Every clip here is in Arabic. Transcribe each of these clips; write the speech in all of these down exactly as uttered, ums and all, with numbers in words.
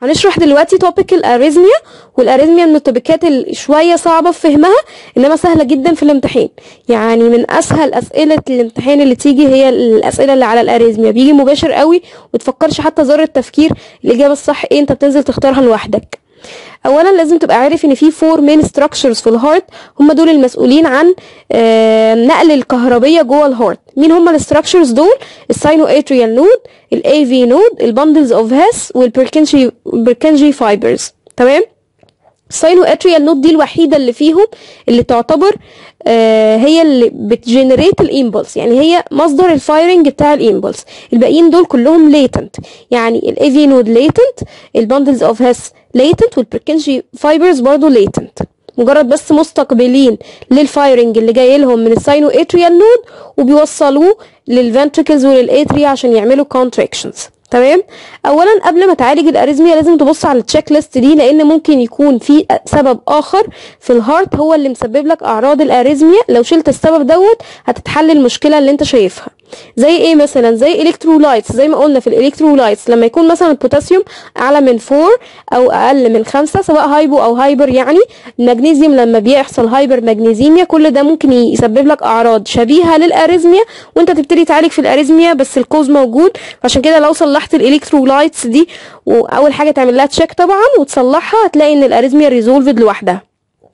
هنشرح دلوقتي توبيك الاريزميا، والاريزميا من التوبيكات اللي شويه صعبه في فهمها انما سهله جدا في الامتحان. يعني من اسهل اسئله الامتحان اللي تيجي هي الاسئله اللي على الاريزميا، بيجي مباشر قوي ومتفكرش حتى ذره تفكير الاجابه الصح ايه، انت بتنزل تختارها لوحدك. اولا لازم تبقى عارف ان في فور مين ستراكشرز في الهارت، هم دول المسؤولين عن آه نقل الكهربيه جوه الهارت. مين هم الستراكشرز دول؟ الساينو اتريال نود، الاي في نود، البندلز اوف هاس، والبركنجي بركنجي فايبرز. تمام. الساينو اتريال نود دي الوحيده اللي فيهم اللي تعتبر آه هي اللي بتجنريت الامبلس، يعني هي مصدر الفايرنج بتاع الامبلس. الباقيين دول كلهم ليتنت، يعني الاي في نود ليتنت، البندلز اوف هاس ليتنت، والبركنجي فايبرز برضو ليتنت، مجرد بس مستقبلين للفايرنج اللي جاي لهم من الساينو اتريال نود وبيوصلوه للفنتريكلز وللاتريا عشان يعملوا كونتراكشنز. تمام. اولا قبل ما تعالج الاريزميا لازم تبص على التشيك ليست دي، لان ممكن يكون في سبب اخر في الهارت هو اللي مسبب لك اعراض الاريزميا. لو شلت السبب دوت هتتحل المشكله اللي انت شايفها. زي ايه مثلا؟ زي الكترولايتس، زي ما قلنا في الالكترولايتس لما يكون مثلا البوتاسيوم اعلى من أربعة او اقل من خمسة، سواء هايبو او هايبر، يعني المغنيسيوم لما بيحصل هايبر مغنيسيميا، كل ده ممكن يسبب لك اعراض شبيهه للاريزميا وانت تبتدي تعالج في الاريزميا بس الكوز موجود. عشان كده لو صلحت الالكترولايتس دي، واول حاجه تعمل لها تشيك طبعا وتصلحها، هتلاقي ان الاريزميا ريزولفد لوحدها.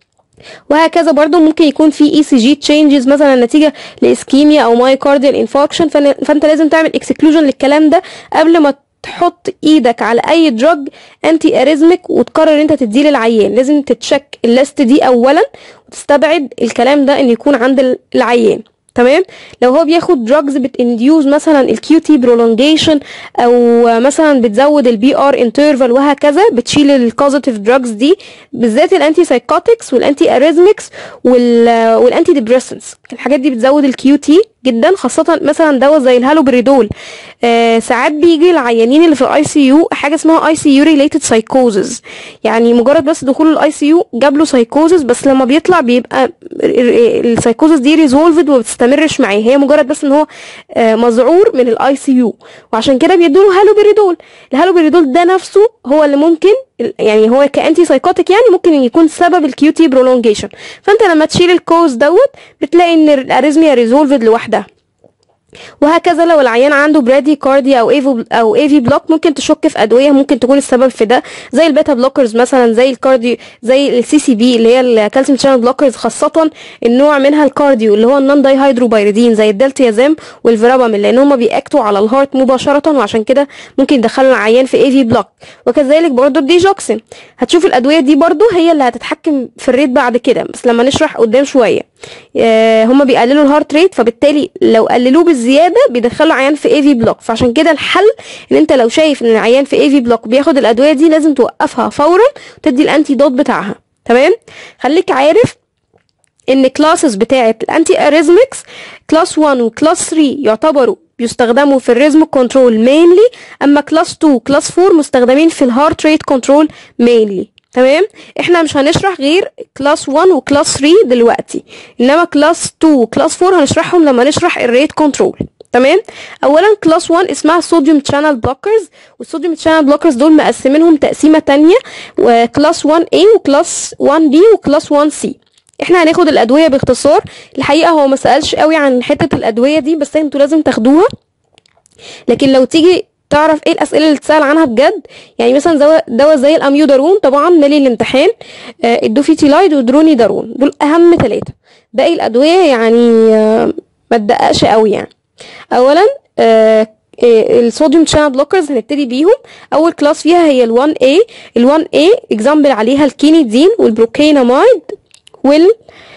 وهكذا برضو ممكن يكون في اي سي جي تشينجز مثلا نتيجه لاسكيميا او مايوكارديال انفاركشن، فانت لازم تعمل اكسكلوجن للكلام ده قبل ما تحط ايدك على اي دراج انتي اريزميك وتقرر انت تديه للعيان. لازم تتشك الليست دي اولا وتستبعد الكلام ده ان يكون عند العيان. تمام. لو هو بياخد دراجز بتانديوز مثلا الكيو تي برولونجيشن، او مثلا بتزود البي ار انترفال وهكذا، بتشيل الكوزيتيف دراجز دي، بالذات الانتي سايكوتكس والانتي اريزميكس والانتي ديبريسنس. الحاجات دي بتزود الكيو تي جدا، خاصه مثلا دواء زي الهالوبريدول. آه ساعات بيجي العيانين اللي في الاي سي يو حاجه اسمها اي سي يو ريليتد سايكوزز، يعني مجرد بس دخول الاي سي يو جاب له سايكوزز، بس لما بيطلع بيبقى السايكوزز دي ريزولفد وما بتستمرش معاه، هي مجرد بس ان هو آه مذعور من الاي سي يو، وعشان كده بيدوا له هالوبريدول. الهالوبريدول ده نفسه هو اللي ممكن، يعني هو كانتي سايكوتيك، يعني ممكن يكون سبب الكيو تي برولونجيشن. فانت لما تشيل الكوز دوت بتلاقي ان الاريزميا ريزولفد لوحدها. وهكذا لو العيان عنده برادي كارديا او ايفو او ايفي بلوك، ممكن تشك في ادويه ممكن تكون السبب في ده، زي البيتا بلوكرز مثلا، زي الكارديو، زي السي سي بي اللي هي الكالسيوم شانل بلوكرز، خاصه النوع منها الكارديو اللي هو النون داي هيدروبايريدين زي الدلتيازام والفيرابامين، لان هم بيأكتوا على الهارت مباشره، وعشان كده ممكن يدخلوا العيان في ايفي بلوك. وكذلك برضو الديجوكسين. هتشوف الادويه دي برضو هي اللي هتتحكم في الريت بعد كده، بس لما نشرح قدام شويه. آه هم بيقللوا الهارت ريت، فبالتالي لو قللوه بالزياده بيدخلوا عيان في اي في بلوك. فعشان كده الحل ان انت لو شايف ان العيان في اي في بلوك بياخد الادويه دي لازم توقفها فورا وتدي الانتي دوت بتاعها. تمام. خليك عارف ان كلاسز بتاعه الانتي اريزميكس كلاس واحد وكلاس ثلاثة يعتبروا بيستخدموا في الريزم كنترول مينلي، اما كلاس اتنين وكلاس اربعة مستخدمين في الهارت ريت كنترول مينلي. تمام. احنا مش هنشرح غير كلاس واحد وكلاس ثلاثة دلوقتي، انما كلاس اتنين وكلاس اربعة هنشرحهم لما نشرح الريت كنترول. تمام. اولا كلاس واحد اسمها صوديوم شانل بلوكرز، والصوديوم شانل بلوكرز دول مقسمينهم تقسيمه تانية، وكلاس واحد اي وكلاس واحد بي وكلاس واحد سي. احنا هناخد الادويه باختصار. الحقيقه هو ما سالش قوي عن حته الادويه دي، بس انتوا لازم تاخدوها. لكن لو تيجي تعرف ايه الاسئله اللي تسال عنها بجد، يعني مثلا دواء زي الاميودارون طبعا مالي الامتحان، آه الدوفيتيلايد ودروني دارون، دول اهم ثلاثه. باقي الادويه يعني آه ما تدققش قوي. يعني اولا آه الصوديوم شانل بلوكرز هنبتدي بيهم. اول كلاس فيها هي ال واحد اي. ال واحد اي اكزامبل عليها الكينيدين والبروكينامايد وال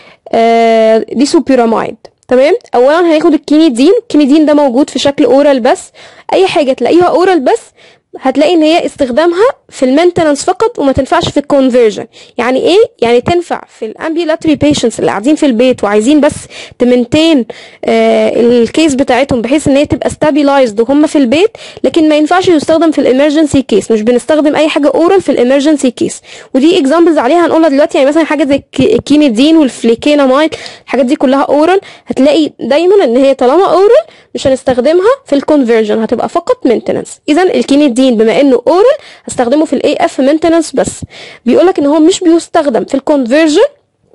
آه ديسوبيرامايد. تمام. اولا هناخد الكينيدين. الكينيدين ده موجود في شكل اورال بس، اي حاجه تلاقيها اورال بس هتلاقي ان هي استخدامها في المينتنانس فقط وما تنفعش في الكونفرجن. يعني ايه؟ يعني تنفع في الامبيولاتري بيشنتس اللي قاعدين في البيت وعايزين بس تمنتين آه الكيس بتاعتهم بحيث ان هي تبقى ستابيلايزد وهم في البيت، لكن ما ينفعش يستخدم في الامرجنسي كيس. مش بنستخدم اي حاجه اورال في الامرجنسي كيس، ودي اكزامبلز عليها هنقولها دلوقتي. يعني مثلا حاجه زي الكينيدين والفليكينامايد، الحاجات دي كلها اورال. هتلاقي دايما ان هي طالما اورال مش هنستخدمها في الكونفرجن، هتبقى فقط مينتننس. اذا الكينيدين بما انه اورال هستخدمه في الاي اف مينتننس بس. بيقولك ان هو مش بيستخدم في الكونفرجن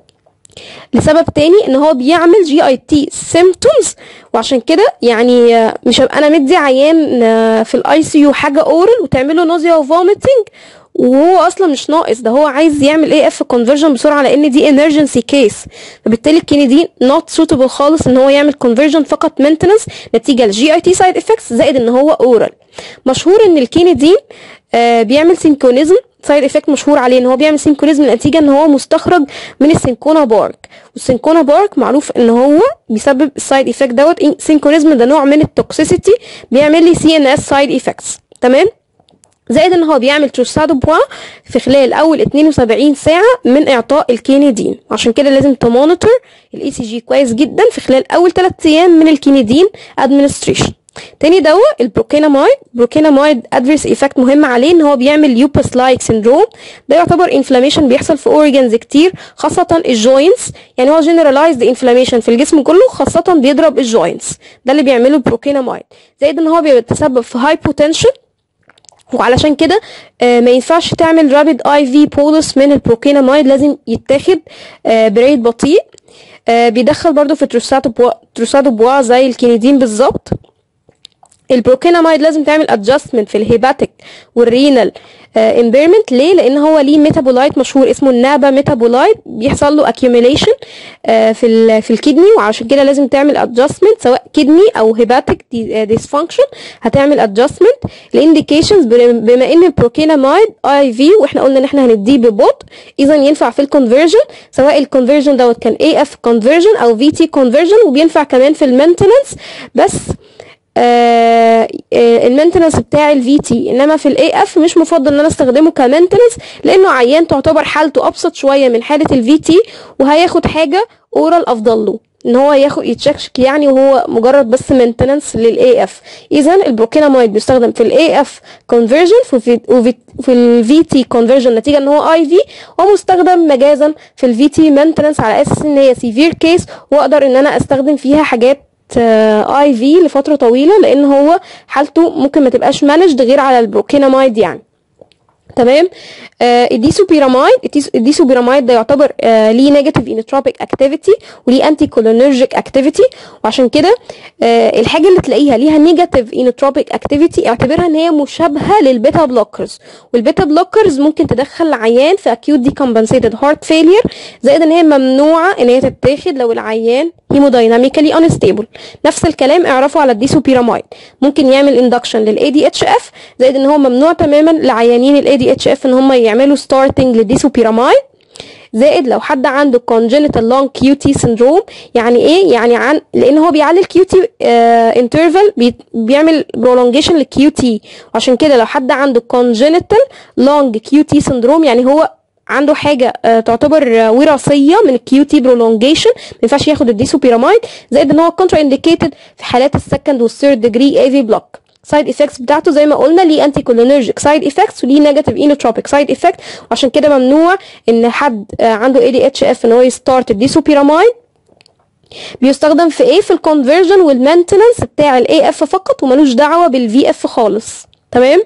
لسبب تاني، ان هو بيعمل جي اي تي سيمبتومز، وعشان كده يعني مش هبقى انا مدي عيان في الاي سي يو حاجه اورال وتعمله نوزيا وفوميتنج وهو اصلا مش ناقص، ده هو عايز يعمل اي اف كونفرجن بسرعه لان دي emergency كيس. فبالتالي الكينيدين نوت سوتبل خالص ان هو يعمل كونفرجن، فقط مينتننس نتيجه للجي اي تي سايد افكتس، زائد ان هو اورال. مشهور ان الكينيدين آه بيعمل سينكونيزم سايد افكت، مشهور عليه ان هو بيعمل سينكونيزم نتيجه ان هو مستخرج من السينكونا بارك، والسينكونا بارك معروف ان هو بيسبب السايد افكت دوت. سينكونيزم ده نوع من التوكسيسيتي بيعمل لي سي ان اس سايد افكتس، تمام. زائد ان هو بيعمل تروسادو بوا في خلال اول اتنين وسبعين ساعه من اعطاء الكينيدين، عشان كده لازم تمونيتور الاي سي جي كويس جدا في خلال اول ثلاثة ايام من الكينيدين ادمنستريشن. تاني دواء البروكينامايد. بروكينامايد ادفيرس ايفكت مهم عليه ان هو بيعمل لوبس لايك سيندروم، ده يعتبر انفلاميشن بيحصل في اورجانز كتير خاصه الجوينتس، يعني هو جنرالايزد انفلاميشن في الجسم كله خاصه بيضرب الجوينتس، ده اللي بيعمله البروكينامايد. زائد ان هو بيتسبب في هايبوتنشن، وعلشان كده آه ما ينفعش تعمل رابيد اي في بولس من البروكينامايد، لازم يتاخد آه بريد بطيء. آه بيدخل برضو في تروسادو بوا تروسادو بوا زي الكينيدين بالظبط. البروكينامايد لازم تعمل ادجستمنت في الهيباتيك والرينال امبيرمنت. ليه؟ لان هو ليه ميتابولايت مشهور اسمه النابا ميتابولايت، بيحصل له اكيوميليشن في في الكدني، وعشان كده لازم تعمل ادجستمنت سواء كدني او هيباتيك ديسفانكشن، هتعمل ادجستمنت. الانديكيشنز بما ان البروكينامايد اي في واحنا قلنا ان احنا هنديه ببطء، اذا ينفع في الكونفرجن سواء الكونفرجن دوت كان اي اف كونفرجن او في تي كونفرجن، وبينفع كمان في المينتننس بس آه المينتننس بتاع الفي تي. انما في الاي اف مش مفضل ان انا استخدمه كمينتننس لانه عيان تعتبر حالته ابسط شويه من حاله الفي تي، وهياخد حاجه اورال افضل له ان هو ياخد يتشكشك يعني، وهو مجرد بس مينتننس للاي اف. اذا البروكينامايد بيستخدم في الاي اف كونفرجن وفي في الفي تي كونفرجن نتيجه ان هو اي في، ومستخدم مجازا في الفي تي مينتننس على اساس ان هي سيفير كيس واقدر ان انا استخدم فيها حاجات اي في لفتره طويله، لان هو حالته ممكن ما تبقاش مانجد غير على البروكينامايد يعني، تمام. آه الديسوبيرامايد الديسوبيرامايد ده يعتبر آه ليه نيجاتيف انوتروبيك اكتيفيتي وليه انتي كولينرجيك اكتيفيتي، وعشان كده آه الحاجه اللي تلاقيها ليها نيجاتيف انوتروبيك اكتيفيتي اعتبرها ان هي مشابهه للبيتا بلوكرز، والبيتا بلوكرز ممكن تدخل العيان في اكيوت ديكمبنسيتد هارت فيلير، زائد ان هي ممنوعه ان هي تتاخد لو العيان هيمودايناميكالي انستيبل. نفس الكلام اعرفوا على الديسوبيرامايد، ممكن يعمل اندكشن للاي دي اتش اف، زائد ان هو ممنوع تماما لعيانين الاي دي اتش اف ان هم يعملوا ستارتنج للديسوبيرامايد. زائد لو حد عنده congenital long كيو تي syndrome، يعني ايه؟ يعني عن لان هو بيعلي الكيو تي انترفال، بي بيعمل prolongation للكيو تي، وعشان كده لو حد عنده congenital long كيو تي syndrome يعني هو عنده حاجه آه تعتبر آه وراثيه من الكيو تي برولونجيشن، ما ينفعش ياخد الديسوبيرامايد. زائد ان هو كونترا انديكيتد في حالات السكند والثيرد ديجري اي في بلوك. سايد افكتس بتاعته زي ما قلنا ليه انتي كولينرجيك سايد افكتس وليه نيجاتيف انوتروبيك سايد افكت، وعشان كده ممنوع ان حد آه عنده اي دي اتش اف ان هو يستارت الديسوبيرامايد. بيستخدم في ايه؟ في الكونفرجن والمينتننس بتاع الاي اف فقط، وملوش دعوه بالفي اف خالص، تمام.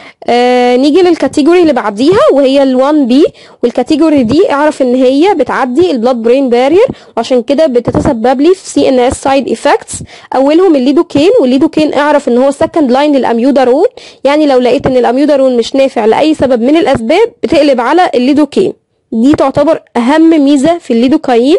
آه نيجي للكاتيجوري اللي بعديها وهي ال واحد بي، والكاتيجوري دي اعرف ان هي بتعدي البلاد برين بارير، وعشان كده بتتسبب لي في سي ان اس سايد افكتس. اولهم الليدوكين، والليدوكين اعرف ان هو سكند لاين للاميودارون، يعني لو لقيت ان الاميودارون مش نافع لاي سبب من الاسباب بتقلب على الليدوكين، دي تعتبر اهم ميزه في الليدوكاين.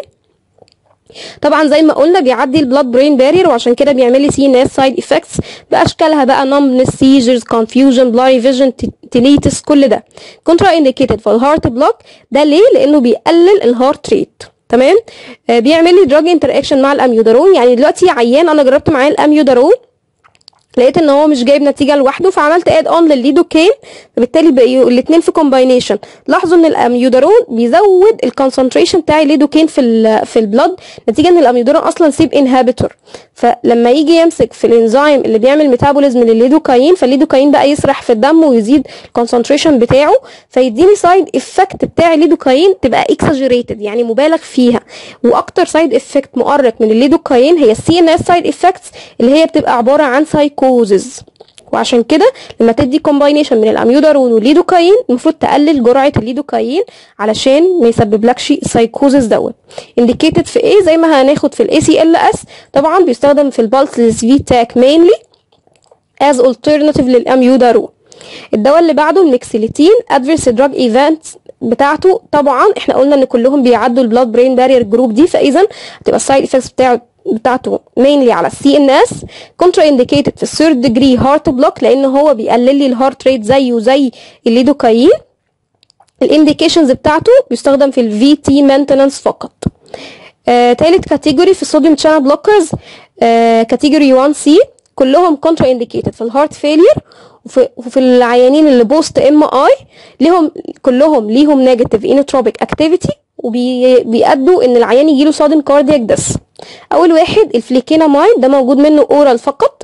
طبعا زي ما قلنا بيعدي البلاد برين بارير، وعشان كده بيعمل لي سي ان اس سايد افكتس باشكالها بقى نمبنس، سيجرز، كونفيوجن، بلاي فيجن، تينيتس، كل ده. كونترا انديكيتد في الهارت بلوك، ده ليه؟ لانه بيقلل الهارت ريت، تمام. آه بيعمل لي دراج انتر اكشن مع الاميودارون، يعني دلوقتي عيان انا جربت معاه الاميودارون لقيت ان هو مش جايب نتيجه لوحده، فعملت اد اون للليدوكين، فبالتالي بقوا الاثنين في كومباينيشن. لاحظوا ان الاميودارون بيزود الكونسنتريشن بتاع الليدوكين في ال في البلد، نتيجه ان الاميودارون اصلا سيب انهبيتور، فلما يجي يمسك في الانزيم اللي بيعمل ميتابوليزم للليدوكاين، فالليدوكاين بقى يسرح في الدم ويزيد الكونسنتريشن بتاعه، فيديني سايد افكت بتاع الليدوكاين تبقى اكساجريتد، يعني مبالغ فيها. واكتر سايد افكت مؤرق من الليدوكاين هي السي ان اس سايد افكتس، اللي هي بتبقى عباره عن سايكوزز. وعشان كده لما تدي كومباينيشن من الاميودارون والليدوكاين المفروض تقلل جرعه الليدوكاين علشان ما يسببلكش سايكوزز دوت. انديكيتد في ايه؟ زي ما هناخد في الاي سي ال اس، طبعا بيستخدم في البالسلس في تاك مينلي از alternative للاميودارون. الدواء اللي بعده الميكسيليتين، ادفيرس دراج ايفنتس بتاعته طبعا احنا قلنا ان كلهم بيعدوا البلاد برين بارير جروب دي، فاذا هتبقى السايد افكتس بتاعه بتاعته mainly على السي ان اس. كونترا انديكيتد في الثيرد ديجري هارت بلوك، لان هو بيقلل لي الهارت ريت زيه زي الليدوكاين. الانديكيشنز بتاعته بيستخدم في الفي تي مينتنانس فقط. آه، تالت كاتيجوري في الصوديوم تشانل بلوكرز، آه، كاتيجوري واحد سي، كلهم كونترا انديكيتد في الهارت فيلير وفي, وفي العيانين اللي بوست ام اي، ليهم كلهم ليهم نيجاتيف انوتروبيك اكتيفيتي، وبيأدوا ان العيان يجيله sudden cardiac death. اول واحد الفليكينامايد، ده موجود منه اورال فقط.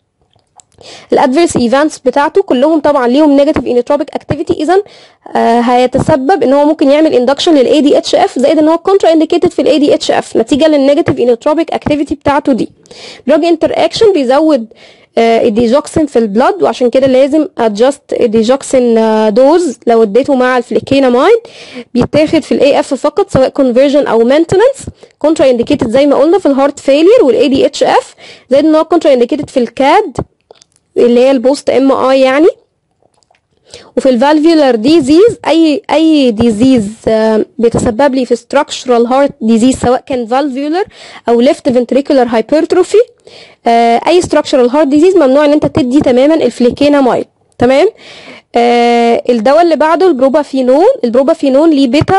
الادفيرس ايفنتس بتاعته كلهم طبعا ليهم نيجاتيف انوتروبيك اكتيفيتي، اذا آه هيتسبب ان هو ممكن يعمل اندكشن للاي دي اتش اف، زائد ان هو كونترا انديكيتد في الاي دي اتش اف نتيجه للنيجاتيف انوتروبيك اكتيفيتي بتاعته دي. دراج انتر اكشن بيزود الديجوكسين في البلد، وعشان كده لازم ادجست الديجوكسين دوز لو اديته مع الفليكينامايد. بيتاخد في الاي اف فقط سواء كونفرجن او مينتننس. كونترا انديكيتد زي ما قلنا في الهارت فيلير والاي دي اتش اف، زائد ان هو كونترا انديكيتد في الكاد اللي هي البوست ام اي يعني. وفي الفالفيولار ديزيز، اي اي ديزيز بيتسبب لي في structural heart disease سواء كان فالفيولار او left ventricular hypertrophy، اي structural heart disease ممنوع ان انت تدي تماما الفليكينامايد. تمام. آه الدواء اللي بعده البروبافينون. البروبافينون ليه بيتا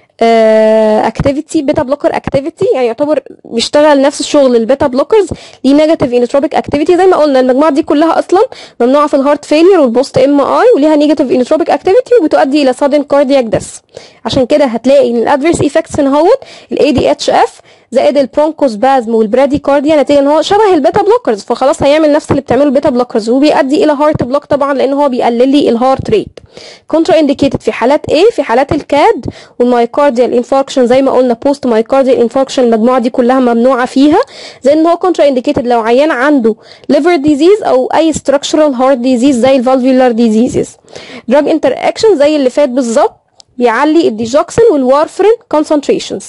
اكتيفيتي، بيتا بلوكر اكتيفيتي، يعني يعتبر بيشتغل نفس الشغل البيتا بلوكرز، ليه نيجاتيف انوتروبيك اكتيفيتي. زي ما قلنا المجموعه دي كلها اصلا ممنوعه في الهارت فيلير والبوست ام اي، وليها نيجاتيف انوتروبيك اكتيفيتي وبتؤدي الى sudden cardiac death. عشان كده هتلاقي ان الادفيرس ايفكتس هنا هوت الاي دي اتش اف زائد البرونكوسبازم والبراديكارديا، نتيجه ان هو شبه البيتا بلوكرز، فخلاص هيعمل نفس اللي بتعمله البيتا بلوكرز، وبيؤدي الى هارت بلوك طبعا لان هو بيقلل لي الهارت ريت. كونترا انديكيتد في حالات ايه؟ في حالات الكاد والمايكارديال انفاركشن، زي ما قلنا بوست مايكارديال انفاركشن المجموعه دي كلها ممنوعه فيها. زي ان هو كونترا انديكيتد لو عيان عنده ليفر ديزيز او اي ستراكشرال هارت ديزيز زي الفالفيولار ديزيزز. دراج انتر اكشن زي اللي فات بالظبط، بيعلي الديجوكسين والوارفرين كونسنتريشنز.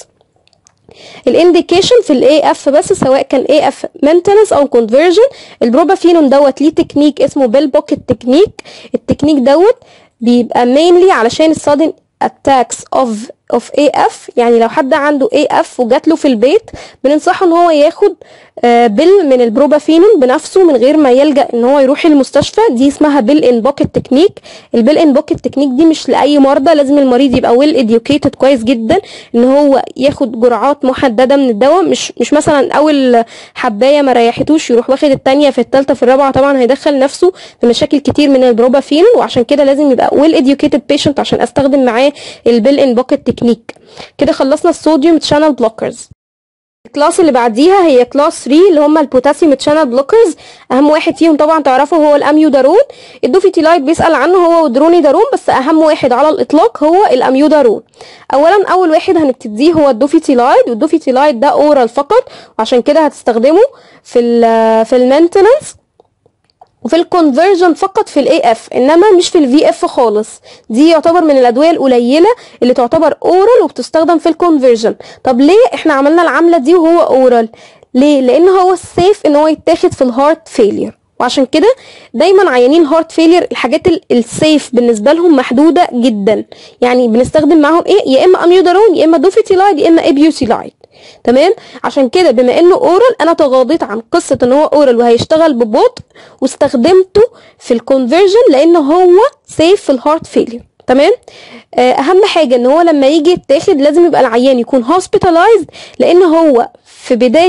الانديكيشن في الاي اف بس، سواء كان اي اف مينتنس او كونفرجن. البروبافينون دوت ليه تكنيك اسمه بيل بوكيت تكنيك. التكنيك دوت بيبقى مينلي علشان السادن اتاكس اوف اوف اي اف، يعني لو حد عنده اي اف وجات له في البيت بننصحه ان هو ياخد بيل من البروبافينون بنفسه من غير ما يلجأ ان هو يروح المستشفى. دي اسمها بيل ان بوكيت تكنيك. البيل ان بوكيت تكنيك دي مش لاي مرضى، لازم المريض يبقى ويل اديوكيتد كويس جدا ان هو ياخد جرعات محدده من الدواء، مش مش مثلا اول حبايه ما ريحتوش يروح واخد الثانيه في الثالثه في الرابعه، طبعا هيدخل نفسه في مشاكل كتير من البروبافينون، وعشان كده لازم يبقى ويل اديوكيتد بيشنت عشان استخدم معاه البيل ان بوكيت تكنيك. كده خلصنا الصوديوم تشانل بلوكرز. الكلاس اللي بعديها هي كلاس ثلاثة اللي هم البوتاسيوم تشانل بلوكرز. اهم واحد فيهم طبعا تعرفوا هو الاميودارون. الدوفيتيلايد بيسأل عنه هو ودرونيدارون، بس اهم واحد على الاطلاق هو الاميودارون. اولا اول واحد هنبتديه هو الدوفيتيلايد، والدوفيتيلايد ده اورال فقط، وعشان كده هتستخدمه في ال في المينتننس وفي الكونفرجن فقط في الاي اف، انما مش في الفي اف خالص. دي يعتبر من الادويه القليله اللي تعتبر اورال وبتستخدم في الكونفرجن. طب ليه احنا عملنا العمله دي وهو اورال؟ ليه؟ لان هو السيف ان هو يتاخد في الهارت فيلير، وعشان كده دايما عيانين هارت فيلير الحاجات السيف بالنسبه لهم محدوده جدا، يعني بنستخدم معاهم ايه؟ يا اما اميودارون يا اما دوفيتيلايد يا اما ابيوتيلايد. تمام. عشان كده بما انه اورال انا تغاضيت عن قصه ان هو اورال وهيشتغل ببطء واستخدمته في الكونفرجن لان هو سيف في الهارت فيلير. تمام. اهم حاجه ان هو لما يجي يتاخد لازم يبقى العيان يكون هوسبيتالايزد، لان هو في بدايه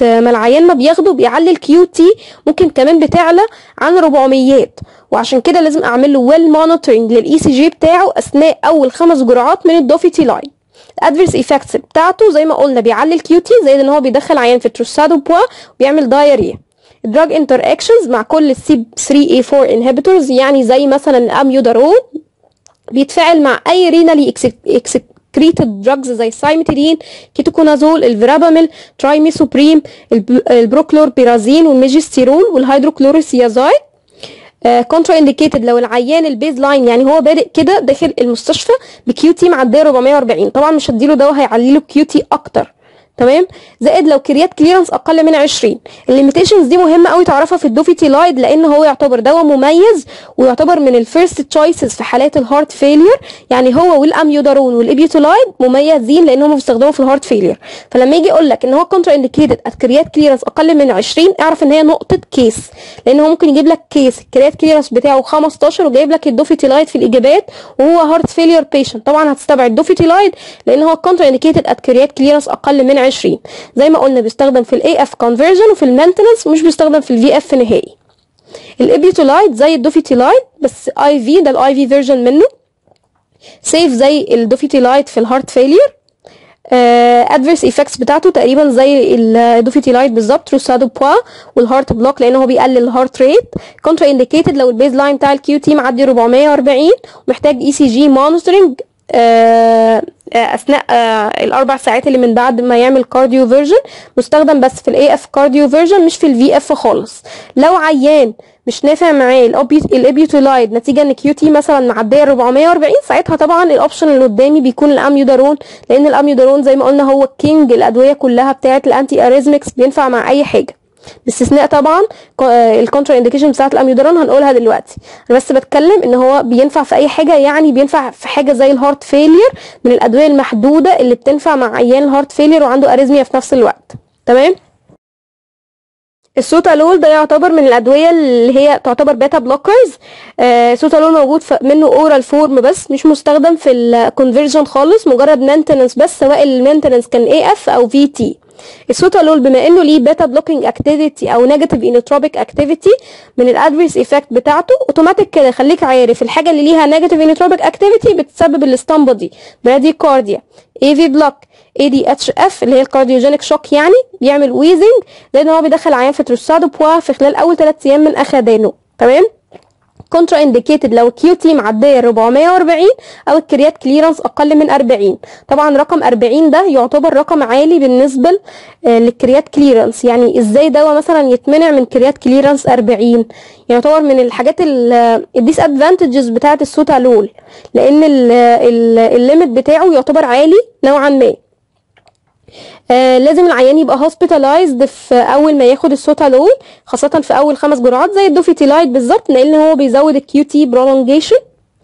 ما العيان ما بياخده بيعلي الكيو تي، ممكن كمان بتعلى عن أربعمية، وعشان كده لازم اعمل له ويل مونيتورنج للاي سي جي بتاعه اثناء اول خمس جرعات من الدوفيتيلاين. الادفيرس ايفكتس بتاعته زي ما قلنا بيعلي الكيو تي، زي ان هو بيدخل عيان في تروسادو بوا وبيعمل دايريا. الدراج انتر اكشنز مع كل السي ثري اي فور انهبيتورز، يعني زي مثلا الاميودارون بيتفاعل مع اي رينالي اكسكريتد دراجز زي السايمتيدين، كيتوكونازول، الفيراباميل، ترايميثوبريم، البروكلوربيرازين والميجستيرون والهيدروكلوروسيازايد. كونترا انديكيتد لو العيان البيز لاين يعني هو بادئ كده داخل المستشفى بكيو تي معديه أربعمية وأربعين، طبعا مش هديله دواء هيعلي له كيو تي اكتر، تمام. زائد لو كريات كليرنس اقل من عشرين. الليميتيشنز دي مهمه قوي تعرفها في الدوفيتيلايد، لان هو يعتبر دواء مميز ويعتبر من الفيرست تشويسز في حالات الهارت فيلير، يعني هو والاميودارون والابيوتيلايد مميزين لان هم بيستخدموا في الهارت فيلير. فلما يجي يقول لك ان هو كونترا انديكيتد ات كريات كليرنس اقل من عشرين، اعرف ان هي نقطه كيس، لان هو ممكن يجيب لك كيس الكريات كليرنس بتاعه خمستاشر وجايب لك الدوفيتيلايد في الاجابات وهو هارت فيلير بيشنت، طبعا هتستبعد الدوفيتيلايد لان هو كونترا انديكيتد ات كريات كليرنس اقل من عشرين. زي ما قلنا بيستخدم في الاي اف كونفرجن وفي المينتنس، مش بيستخدم في الفي اف نهائي. الابيوتيلايد زي الدوفيتيلايد بس اي في، ده الاي في فيرجن منه، سيف زي الدوفيتيلايد في الهارت فيلير. ادفيرس ايفكتس بتاعته تقريبا زي الدوفيتيلايد بالظبط، تروسادو بوا والهارت بلوك لان هو بيقلل الهارت ريت. كونترا انديكيتد لو البيز لاين بتاع الكيو تي معدي أربعمية وأربعين ومحتاج اي سي جي مونيتورنج اثناء الاربع ساعات اللي من بعد ما يعمل كارديو فيرجن. مستخدم بس في الاي اف كارديو فيرجن، مش في الفي اف خالص. لو عيان مش نافع معاه الابيوتيلايد نتيجه ان كيو تي مثلا معديه أربعمية وأربعين، ساعتها طبعا الاوبشن اللي قدامي بيكون الاميودارون، لان الاميودارون زي ما قلنا هو الكينج الادويه كلها بتاعه الانتي اريزمكس، بينفع مع اي حاجه باستثناء طبعا الكونترا انديكيشن بتاعه الاميودارون هنقولها دلوقتي. انا بس بتكلم ان هو بينفع في اي حاجه، يعني بينفع في حاجه زي الهارت فيلير، من الادويه المحدوده اللي بتنفع مع عيان الهارت فيلير وعنده اريزميا في نفس الوقت، تمام. السوتالول ده يعتبر من الادويه اللي هي تعتبر بيتا بلوكرز. آه سوتالول موجود منه اورال فورم بس، مش مستخدم في الكونفرجن خالص، مجرد مينتننس بس، سواء المينتننس كان اي اف او في تي. السوتالول بما انه ليه بيتا بلوكينج اكتيفيتي او نيجاتيف انوتروبيك اكتيفيتي، من الادفيرس ايفكت بتاعته اوتوماتيك كده خليك عارف الحاجه اللي ليها نيجاتيف انوتروبيك اكتيفيتي بتسبب الاسطمبه دي، براديكارديا، اي في بلوك، اي دي اتش اف اللي هي الكارديوجينيك شوك، يعني بيعمل ويزنج، لان هو بيدخل عيان في تروسادو بوا في خلال اول ثلاث ايام من اخدانه، تمام. كونترا انديكيتد لو الكيو تي معديه أربعمية وأربعين او الكريات كليرنس اقل من أربعين. طبعا رقم أربعين ده يعتبر رقم عالي بالنسبه للكريات كليرنس، يعني ازاي دواء مثلا يتمنع من كريات كليرنس أربعين؟ يعتبر من الحاجات الديس ادفانتجز بتاعه السوتالول، لان الليميت بتاعه يعتبر عالي نوعا ما. آه لازم العيان يبقى هوسبيتالايزد في اول ما ياخد السوتالول، خاصه في اول خمس جرعات زي الدوفيتيلايد بالظبط، لان هو بيزود الكيو تي برولونجيشن.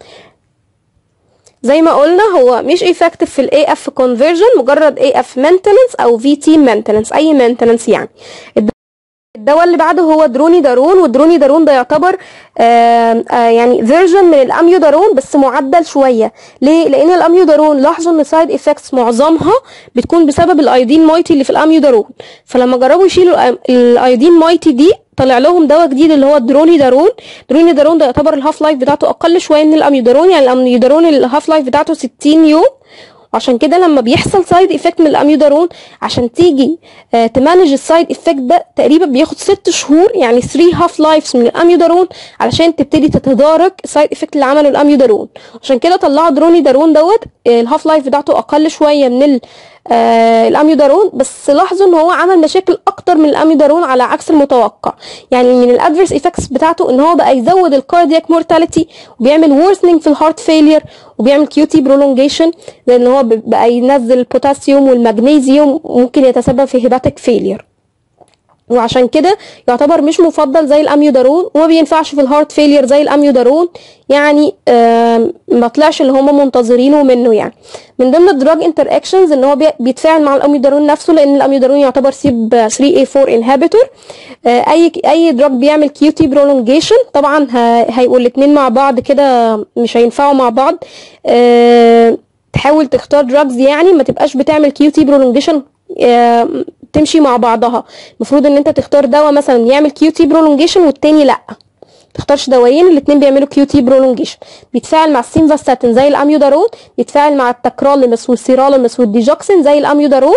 زي ما قلنا هو مش ايفكتيف في الاي اف كونفرجن، مجرد اي اف مينتننس او في تي مينتننس، اي مينتننس يعني. الدواء اللي بعده هو دروني دارون، والدروني دارون ده يعتبر آآ آآ يعني فيرجن من الاميودارون بس معدل شويه. ليه؟ لان الاميودارون لاحظوا ان سايد افكتس معظمها بتكون بسبب الايودين مايتي اللي في الاميودارون، فلما جربوا يشيلوا الايودين مايتي دي طلع لهم دواء جديد اللي هو الدروني دارون. دروني دارون ده يعتبر الهاف لايف بتاعته اقل شويه من الاميودارون، يعني الاميودارون الهاف لايف بتاعته ستين يوم، وعشان كده لما بيحصل سايد افكت من الاميودارون عشان تيجي آه تمانج السايد افكت ده تقريبا بياخد ست شهور، يعني ثلاثة هاف لايفز من الاميودارون علشان تبتدي تتدارك السايد افكت اللي عمله الاميودارون. عشان كده طلعوا دروني دارون دوت آه الهاف لايف بتاعته اقل شويه من آه الاميودارون، بس لاحظوا ان هو عمل مشاكل اكتر من الاميودارون على عكس المتوقع. يعني من الادفيرس ايفكتس بتاعته ان هو بقى يزود الكاردياك مورتاليتي، وبيعمل وورسنينج في الهارت فيلير، وبيعمل كيو تي برولونجيشن، لان هو بقى ينزل البوتاسيوم والمغنيسيوم، وممكن يتسبب في هيباتيك فيلير، وعشان كده يعتبر مش مفضل زي الاميودارون، وما بينفعش في الهارت فيلير زي الاميودارون، يعني ما طلعش اللي هم منتظرينه منه. يعني من ضمن الدراج انتر اكشنز ان هو بيتفاعل مع الاميودارون نفسه، لان الاميودارون يعتبر سي ثري اي فور انهبيتور. اي اي دراج بيعمل كيو تي برولونجيشن طبعا هيبقوا الاثنين مع بعض كده مش هينفعوا مع بعض. تحاول تختار دراجز يعني ما تبقاش بتعمل كيو تي برولونجيشن تمشي مع بعضها. المفروض ان انت تختار دواء مثلا يعمل كيو تي برولونجيشن والتاني لا، تختارش دوايين الاثنين بيعملوا كيو تي برولونجيشن. بيتفاعل مع السيمفاستاتين زي الاميودارون، بيتفاعل مع التكراليمس والسيراليمس والديجوكسين زي الاميودارون.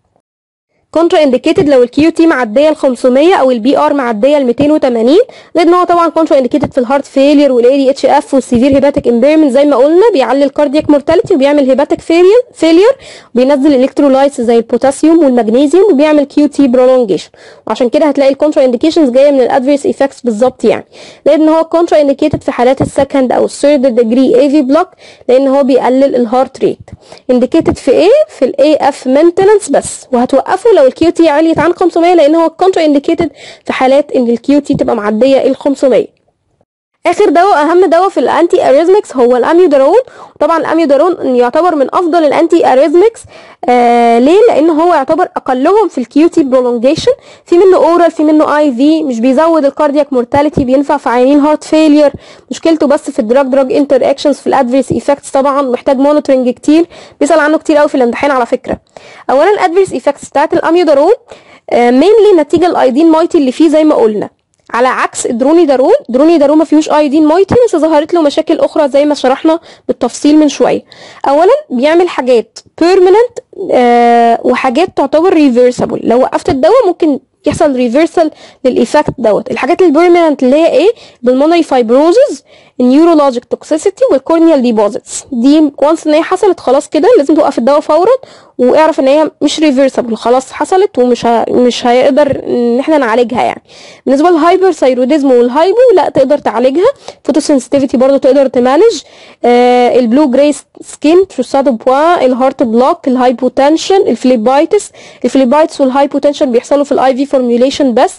كونترا انديكيتد لو الكيو تي معديه ال خمسمية او البي ار معديه ال ميتين وتمانين، لان هو طبعا كونترا انديكيتد في الهارت فيلير والاي دي اتش اف والسيفير هيباتيك امبيرمنت زي ما قلنا، بيعلي الكاردياك مورتاليتي وبيعمل هيباتيك فيلير، وبينزل الكترولايتس زي البوتاسيوم والمغنيسيوم وبيعمل كيو تي برولونجيشن. وعشان كده هتلاقي الكونترا انديكيشنز جايه من الادفيرس ايفكتس بالظبط يعني، لان هو كونترا انديكيتد في حالات السكند او الثيرد ديجري اي في بلوك، لان هو بيقلل الهارت ريت. انديكيتد في ايه؟ في الاي اف مينتننس بس، وهتوقفه لو الكيو تي عليت عن خمسمية، لان هو كونترا انديكيتد في حالات ان الكيو تي تبقى معديه ال خمسمية. اخر دواء اهم دواء في الانتي اريزمكس هو الاميودارون. وطبعا الاميودارون يعتبر من افضل الانتي اريزمكس. آه ليه؟ لان هو يعتبر اقلهم في الكيو تي برولونجيشن. في منه اورال، في منه اي في، مش بيزود الكاردياك مورتاليتي، بينفع في عيانين هارت فيلير. مشكلته بس في الدراج دراج انتر اكشنز، في الادفيرس ايفكتس طبعا محتاج مونيتورنج كتير، بيسال عنه كتير قوي في الامتحان على فكره. اولا الادفيرس ايفكتس بتاعت الاميودارون آه مينلي نتيجه الايودين مايتي اللي فيه زي ما قلنا، على عكس الدروني دارون. دروني دارون ما فيهوش ايودين مايتي، بس ظهرت له مشاكل اخرى زي ما شرحنا بالتفصيل من شويه. اولا بيعمل حاجات بيرمننت آه وحاجات تعتبر ريفيرسبل، لو وقفت الدواء ممكن يحصل ريفيرسال للايفكت دوت. الحاجات البيرمننت اللي هي ايه؟ بالمونري فايبروزز، النيورولوجيك توكسيسيتي، والكورنيال ديبوزيتس. دي وانس ان هي حصلت خلاص كده لازم توقف الدواء فورا، واعرف ان هي مش ريفيرسبل، خلاص حصلت ومش ه... مش هيقدر ان احنا نعالجها يعني. بالنسبه للهايبر ثايروديزم والهايبو لا تقدر تعالجها. فوتوسنسيتيفيتي برضو تقدر تمانج. آه البلو جراي سكين، تروسادو بوا، الهارت بلوك، الهايبوتنشن، الفليبايتس. الفليبايتس والهايبوتنشن بيحصلوا في الاي في فورميوليشن بس.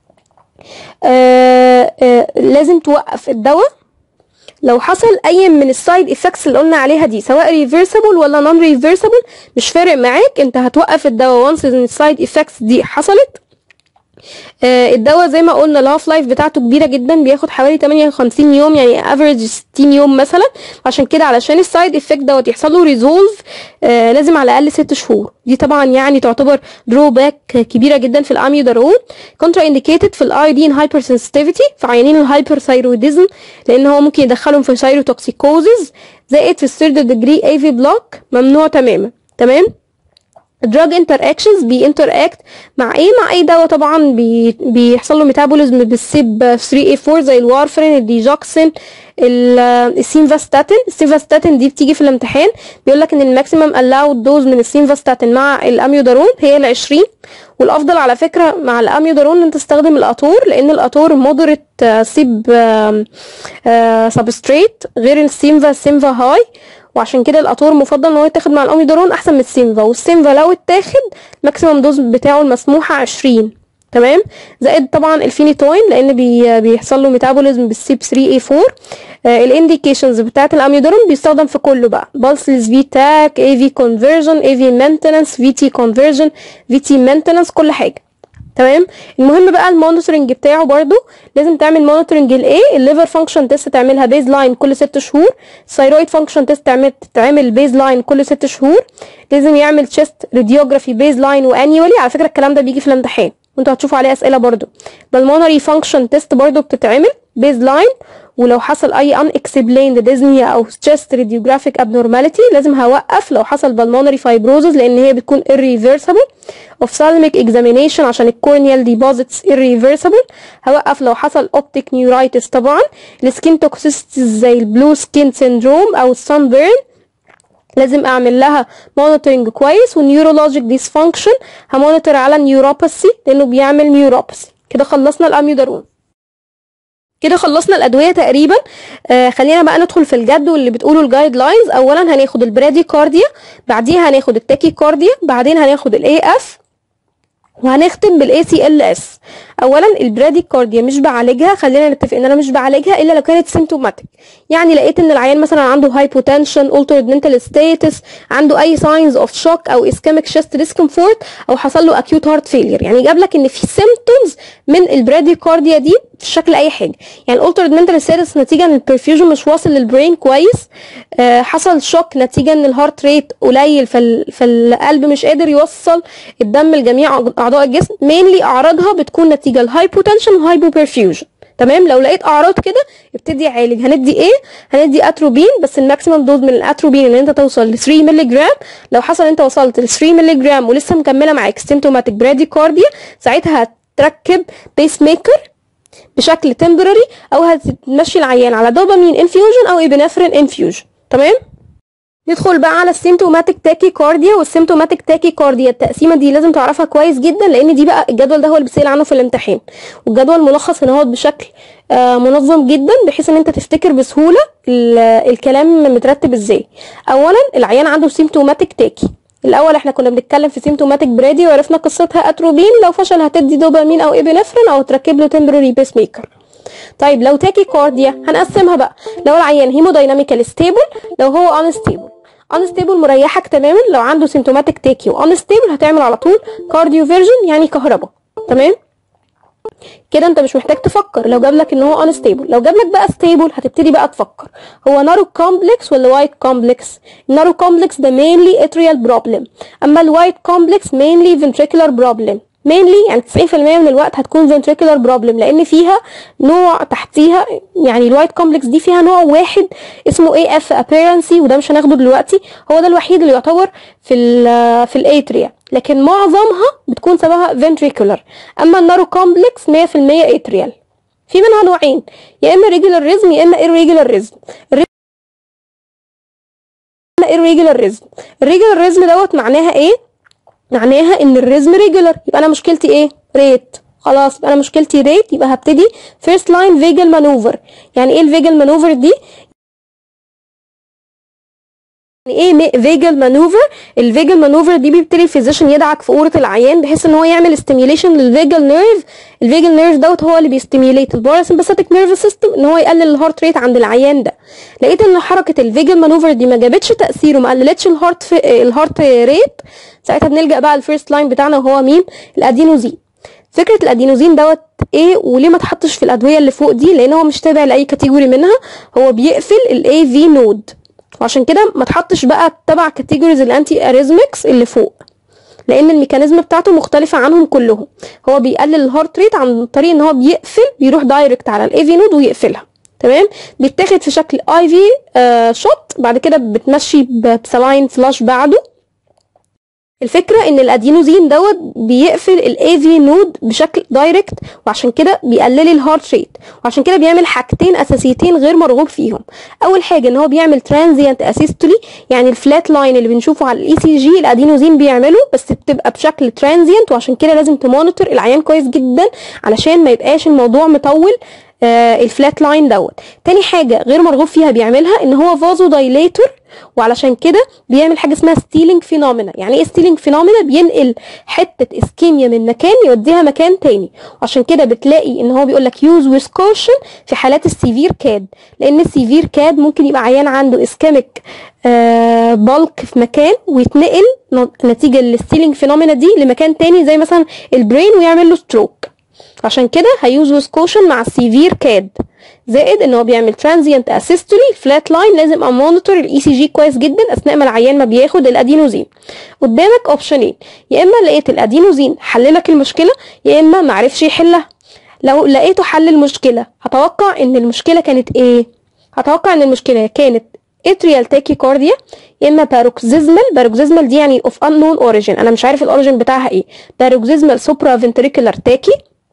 آه آه لازم توقف الدواء لو حصل اي من السايد افكتس اللي قلنا عليها دي، سواء ريفيرسبل ولا نون ريفيرسبل، مش فارق معاك، انت هتوقف الدواء وانس ان السايد افكتس دي حصلت. آه الدواء زي ما قلنا الهاف لايف بتاعته كبيره جدا، بياخد حوالي تمانية وخمسين يوم، يعني افريج ستين يوم مثلا. عشان كده علشان السايد افكت دوت يحصل له ريزولف آه لازم على الاقل ست شهور. دي طبعا يعني تعتبر درو باك كبيره جدا في الاميودارون. كونترا انديكيتد في الايودين هايبر سنسيتيفيتي في عيانين الهايبر ثايرويدزم، لان هو ممكن يدخلهم في ثايروتوكسيكوزز. زائد في الثيرد ديجري اي في بلوك ممنوع تماما. تمام. الدراج انتر اكشنز بينتر اكت مع ايه؟ مع اي دواء طبعا بي بيحصل له ميتابوليزم بالسيب ثلاثة اي أربعة زي الوارفرين، الديجوكسين، السيمفاستاتين. السيمفاستاتين دي بتيجي في الامتحان بيقول لك ان الماكسيمم الاود دوز من السيمفاستاتين مع الاميودارون هي ال عشرين، والافضل على فكره مع الاميودارون ان تستخدم الاتور، لان الاتور مودريت سيب سبستريت غير السيمفا. السيمفا هاي، وعشان كده الاتور مفضل ان هو يتاخد مع الاميودارون احسن من السيمفا. والسيمفا لو اتاخد ماكسيمم دوز بتاعه المسموحه عشرين. تمام. زائد طبعا الفينيتوين لان بي بيحصل له ميتابوليزم بالسيب ثلاثة اي أربعة. آه الانديكيشنز بتاعه الاميودارون بيستخدم في كله بقى، بالسلز في تاك، اي في كونفرجن، اي في مينتننس، في تي كونفرجن، في تي مينتننس، كل حاجه. تمام. المهم بقى المونيتورنج بتاعه برضو لازم تعمل مونيتورنج الايه؟ الليفر فانكشن تيست تعملها بيز لاين كل ست شهور. الثايرويد فانكشن تيست تعمل تعمل بيز لاين كل ست شهور. لازم يعمل تشيست راديوجرافي بيز لاين وانيولي. على فكره الكلام ده بيجي في الامتحان وانتوا هتشوفوا عليه اسئله برضو. بالمونري فانكشن تيست برضو بتتعمل بيز لاين، ولو حصل اي ان اكسبليند ديزنيا او تشيست راديوجرافيك ابنورماليتي لازم هوقف لو حصل بالمونري فايبروزز لان هي بتكون irreversible. اوفثالميك اكزامينيشن عشان الكورنيال ديبوزيتس irreversible هوقف لو حصل اوبتيك نيورايتس. طبعا السكين توكسيستيز زي البلو سكين سيندروم او السان بيرن لازم اعمل لها مونيتورنج كويس. والنيورولوجيك ديسفانكشن همونيتور على النيوروباثي لانه بيعمل نيوروباثي. كده خلصنا الاميودارون، كده خلصنا الادويه تقريبا. آه خلينا بقى ندخل في الجد واللي بتقوله الجايد لاينز. اولا هناخد البراديكارديا، بعديها هناخد التاكيكارديا، بعدين هناخد الاي اف، وهنختم بالاي سي ال اس. اولا البراديكارديا مش بعالجها، خلينا نتفق ان انا مش بعالجها الا لو كانت سيمتوماتيك، يعني لقيت ان العيان مثلا عنده هايبوتنشن، اولترد منتال ستاتس، عنده اي ساينز اوف شوك او اسكيميك شيست ديسكمفورت، او حصل له اكيوت هارت فيلير، يعني جاب لك ان في سيمتومز من البراديكارديا دي في شكل اي حاجه. يعني altered mental status نتيجه ان البرفيوجن مش واصل للبرين كويس، آه حصل شوك نتيجه ان الهارت ريت قليل، فال... فالقلب مش قادر يوصل الدم لجميع اعضاء الجسم. مينلي اعراضها بتكون نتيجه الهايبوتنشن وهايبوبرفيوجن. تمام. لو لقيت اعراض كده ابتدي عالج. هندي ايه؟ هندي اتروبين، بس الماكسيمم دوز من الاتروبين ان انت توصل ل ثلاثة مللي جرام. لو حصل انت وصلت ل ثلاثة مللي جرام ولسه مكمله معاك سيمتوماتيك براديكارديا، ساعتها هتركب بيس ميكر بشكل تمبرري، او هتمشي العيان على دوبامين انفيوجن او ايبنفرين انفيوجن. تمام. ندخل بقى على السيمتوماتيك تاكي كارديا. والسيمتوماتيك تاكي كارديا التقسيمه دي لازم تعرفها كويس جدا، لان دي بقى الجدول ده هو اللي بيسال عنه في الامتحان، والجدول ملخص هنا هو بشكل آه منظم جدا بحيث ان انت تفتكر بسهوله الكلام مترتب ازاي. اولا العيان عنده سيمتوماتيك تاكي. الاول احنا كنا بنتكلم في سيمتوماتيك برادي وعرفنا قصتها اتروبين، لو فشل هتدي دوبامين او ايبنفرين او تركب له تمبرري بيس ميكر. طيب لو تاكي كارديا هنقسمها بقى. لو العيان هيمودايناميكال ستيبل، لو هو انستيبل. انستيبل مريحك تماما. لو عنده سيمتوماتيك تاكي وانستيبل هتعمل على طول كارديو فيرجن يعني كهرباء. تمام كده انت مش محتاج تفكر لو جابلك ان هو انستيبل. لو جابلك بقى ستيبل هتبتدي بقى تفكر هو نارو كومبلكس ولا وايت كومبلكس. النارو كومبلكس ده مينلي اتريال بروبلم، اما الوايت كومبلكس مينلي فنتريكولار بروبلم. مينلي يعني تسعين في المية من الوقت هتكون ventricular بروبلم، لان فيها نوع تحتيها. يعني الوايت كومبلكس دي فيها نوع واحد اسمه اي اف ابيرنسي، وده مش هناخده دلوقتي، هو ده الوحيد اللي يعتبر في ال في الاتريا، لكن معظمها بتكون سببها ventricular. اما النارو كومبلكس مية في المية اتريال. في منها نوعين، يا اما ريجولار ريزم يا اما irregular ريزم. irregular ريزم الريجولار ريزم دوت معناها ايه؟ معناها ان الريزم ريجولار، يبقى انا مشكلتي ايه؟ ريت. خلاص يبقى انا مشكلتي ريت، يبقى هبتدي فيرست لاين فيجل مانوفر. يعني ايه الفيجل مانوفر دي؟ يعني ايه فيجل مانوفر؟ الفيجل مانوفر دي بيبتدي الفيزيشن يدعك في قوره العيان بحيث ان هو يعمل ستيميوليشن للفيجل نيرف. الفيجل نيرف دوت هو اللي بيستيميوليت الباراسمباثيك نيرف سيستم ان هو يقلل الهارت ريت عند العيان ده. لقيت ان حركه الفيجل مانوفر دي ما جابتش تاثير وما قللتش الهارت في الهارت ريت، ساعتها بنلجا بقى الفيرست لاين بتاعنا وهو مين؟ الادينوزين. فكره الادينوزين دوت ايه وليه ما تحطش في الادويه اللي فوق دي؟ لان هو مش تابع لاي كاتيجوري منها، هو بيقفل الاي في نود، وعشان كده ما تحطش بقى تبع كاتيجوريز الانتي اريزمكس اللي فوق، لان الميكانيزم بتاعته مختلفه عنهم كلهم. هو بيقلل الهارت ريت عن طريق ان هو بيقفل، بيروح دايركت على الاي في نود ويقفلها. تمام. بيتاخد في شكل اي في آه شوت، بعد كده بتمشي بسلاين فلاش بعده. الفكره ان الادينوزين دوت بيقفل الاي في نود بشكل دايركت، وعشان كده بيقلل الهارت ريت، وعشان كده بيعمل حاجتين اساسيتين غير مرغوب فيهم. اول حاجه ان هو بيعمل ترانزيانت اسيستولي، يعني الفلات لاين اللي بنشوفه على الاي سي جي الادينوزين بيعمله، بس بتبقى بشكل ترانزيانت، وعشان كده لازم تمونيتور العيان كويس جدا علشان ما يبقاش الموضوع مطول آه الفلات لاين دوت. تاني حاجه غير مرغوب فيها بيعملها ان هو فازو دايليتور، وعلشان كده بيعمل حاجه اسمها ستيلينج فينومينا. يعني ايه ستيلينج فينومينا؟ بينقل حته اسكيميا من مكان يوديها مكان تاني، وعشان كده بتلاقي ان هو بيقول لك يوز ويز كوشن في حالات السيفير كاد، لان السيفير كاد ممكن يبقى عيان عنده اسكيميك آه بالك في مكان ويتنقل نتيجه للستيلينج فينومينا دي لمكان تاني زي مثلا البرين ويعمل له ستروك. عشان كده هيوز ويز كوشن مع السيفير كاد، زائد ان هو بيعمل ترانزيانت اسيستولي فلات لاين. لازم امونيتور الاي سي جي كويس جدا اثناء ما العيان ما بياخد الادينوزين. قدامك اوبشنين، يا اما لقيت الادينوزين حللك المشكله يا اما ما عرفش يحلها. لو لقيته حل المشكله هتوقع ان المشكله كانت ايه؟ هتوقع ان المشكله كانت اتريال تاكيكارديا، يا اما باروكسيزمال. باروكسيزمال دي يعني اوف انون اوريجين، انا مش عارف الاوريجين بتاعها ايه. باروكسيزمال سوبرا فنتريكولار تاكي،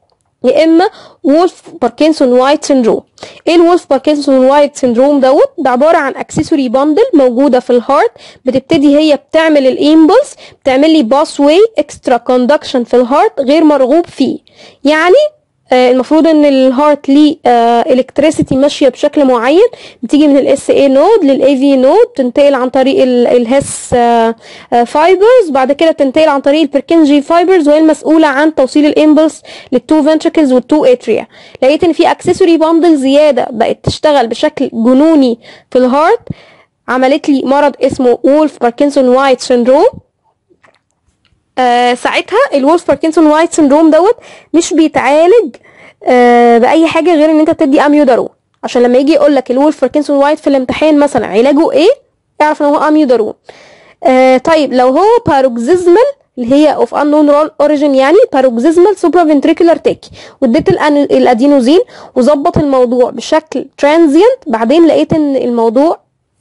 يا اما وولف باركنسون وايت سيندروم. ايه الوولف باركنسون وايت سيندروم دوت؟ ده عباره عن اكسسوري باندل موجوده في الهارت، بتبتدي هي بتعمل الامبلس، بتعمل لي باس واي اكسترا كوندكشن في الهارت غير مرغوب فيه. يعني آه المفروض ان الهارت ليه آه الكتريسيتي ماشيه بشكل معين، بتيجي من الاس اي نود للاي في نود، تنتقل عن طريق الهيس آه آه فايبرز، بعد كده تنتقل عن طريق البركنجي فايبرز، وهي المسؤوله عن توصيل الامبلس للتو فنتريكلز والتو اتريا. لقيت ان في اكسسوري باندل زياده بقت تشتغل بشكل جنوني في الهارت، عملت لي مرض اسمه وولف باركنسون وايت سيندروم. آه ساعتها الولف باركنسون وايت سيندروم دوت مش بيتعالج آه باي حاجه غير ان انت تدي اميودارون، عشان لما يجي يقول لك الولف باركنسون وايت في الامتحان مثلا علاجه ايه، اعرف ان هو اميودارون. آه طيب لو هو باروكسيزمال اللي هي اوف unknown origin، يعني باروكسيزمال supraventricular tachy، واديت الادينوزين وظبط الموضوع بشكل ترانزيانت، بعدين لقيت ان الموضوع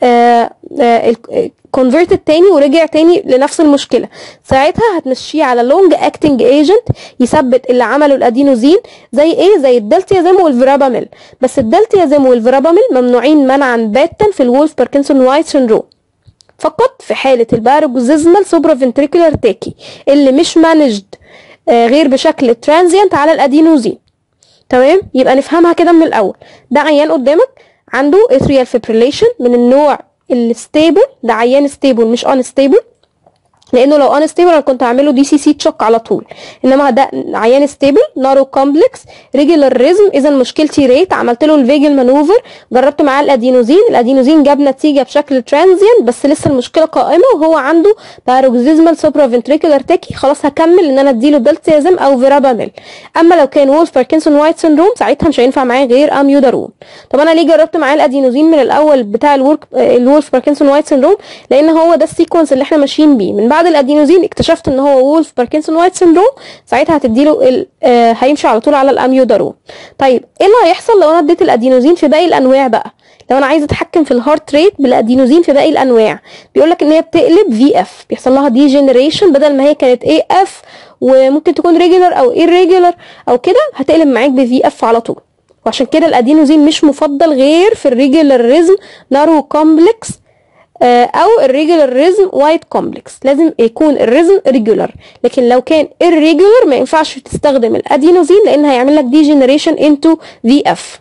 كونفرتد تاني ورجع تاني لنفس المشكله، ساعتها هتمشيه على لونج اكتنج ايجنت يثبت اللي عمله الادينوزين، زي ايه؟ زي الدلتيازيم والفيراباميل. بس الدلتيازيم والفيراباميل ممنوعين منعا باتا في الولف باركنسون وايت سيندروم، فقط في حاله الباروكسيزمال سوبرافنتريكولار تاكي اللي مش مانجد آه غير بشكل ترانزيانت على الادينوزين. تمام؟ يبقى نفهمها كده من الاول. ده عيان قدامك عنده اتريال فيبريليشن من النوع الستيبل، ده عيان ستيبل مش ان ستيبل، لانه لو ان ستيبل انا كنت هعمله دي سي سي تشوك على طول، انما ده عيان ستيبل نارو كومبلكس ريجولار ريزم. اذا مشكلتي ريت، عملت له الفيجل مانوفر، جربت معاه الادينوزين، الادينوزين جاب نتيجه بشكل ترانزيانت، بس لسه المشكله قائمه وهو عنده باروكسيزمال سوبرافنتريكولار تاكي، خلاص هكمل ان انا اديله دلتيازيم او فيراباميل. اما لو كان وولف باركنسون وايت سيندروم ساعتها مش هينفع معاه غير اميودارون. طب انا ليه جربت معاه الادينوزين من الاول بتاع الولف باركنسون وايت سيندروم؟ لان هو ده السيكونس اللي احنا ماشيين بيه. من بعد الادينوزين اكتشفت ان هو وولف باركنسون وايت سيندروم، ساعتها هتديله آه هيمشي على طول على الاميودارون. طيب ايه اللي هيحصل لو انا اديت الادينوزين في باقي الانواع بقى؟ لو انا عايزه اتحكم في الهارت ريت بالادينوزين في باقي الانواع، بيقول لك ان هي بتقلب في اف، بيحصل لها دي جنريشن، بدل ما هي كانت اي اف وممكن تكون ريجولار او irregular او كده، هتقلب معاك بفي اف على طول. وعشان كده الادينوزين مش مفضل غير في الريجولار ريزم نارو كومبلكس او الريجولار ريزم وايت كومبلكس، لازم يكون الريزم ريجولار. لكن لو كان irregular ما ينفعش تستخدم الادينوزين لان هيعمل لك دي جنريشن انتو في اف.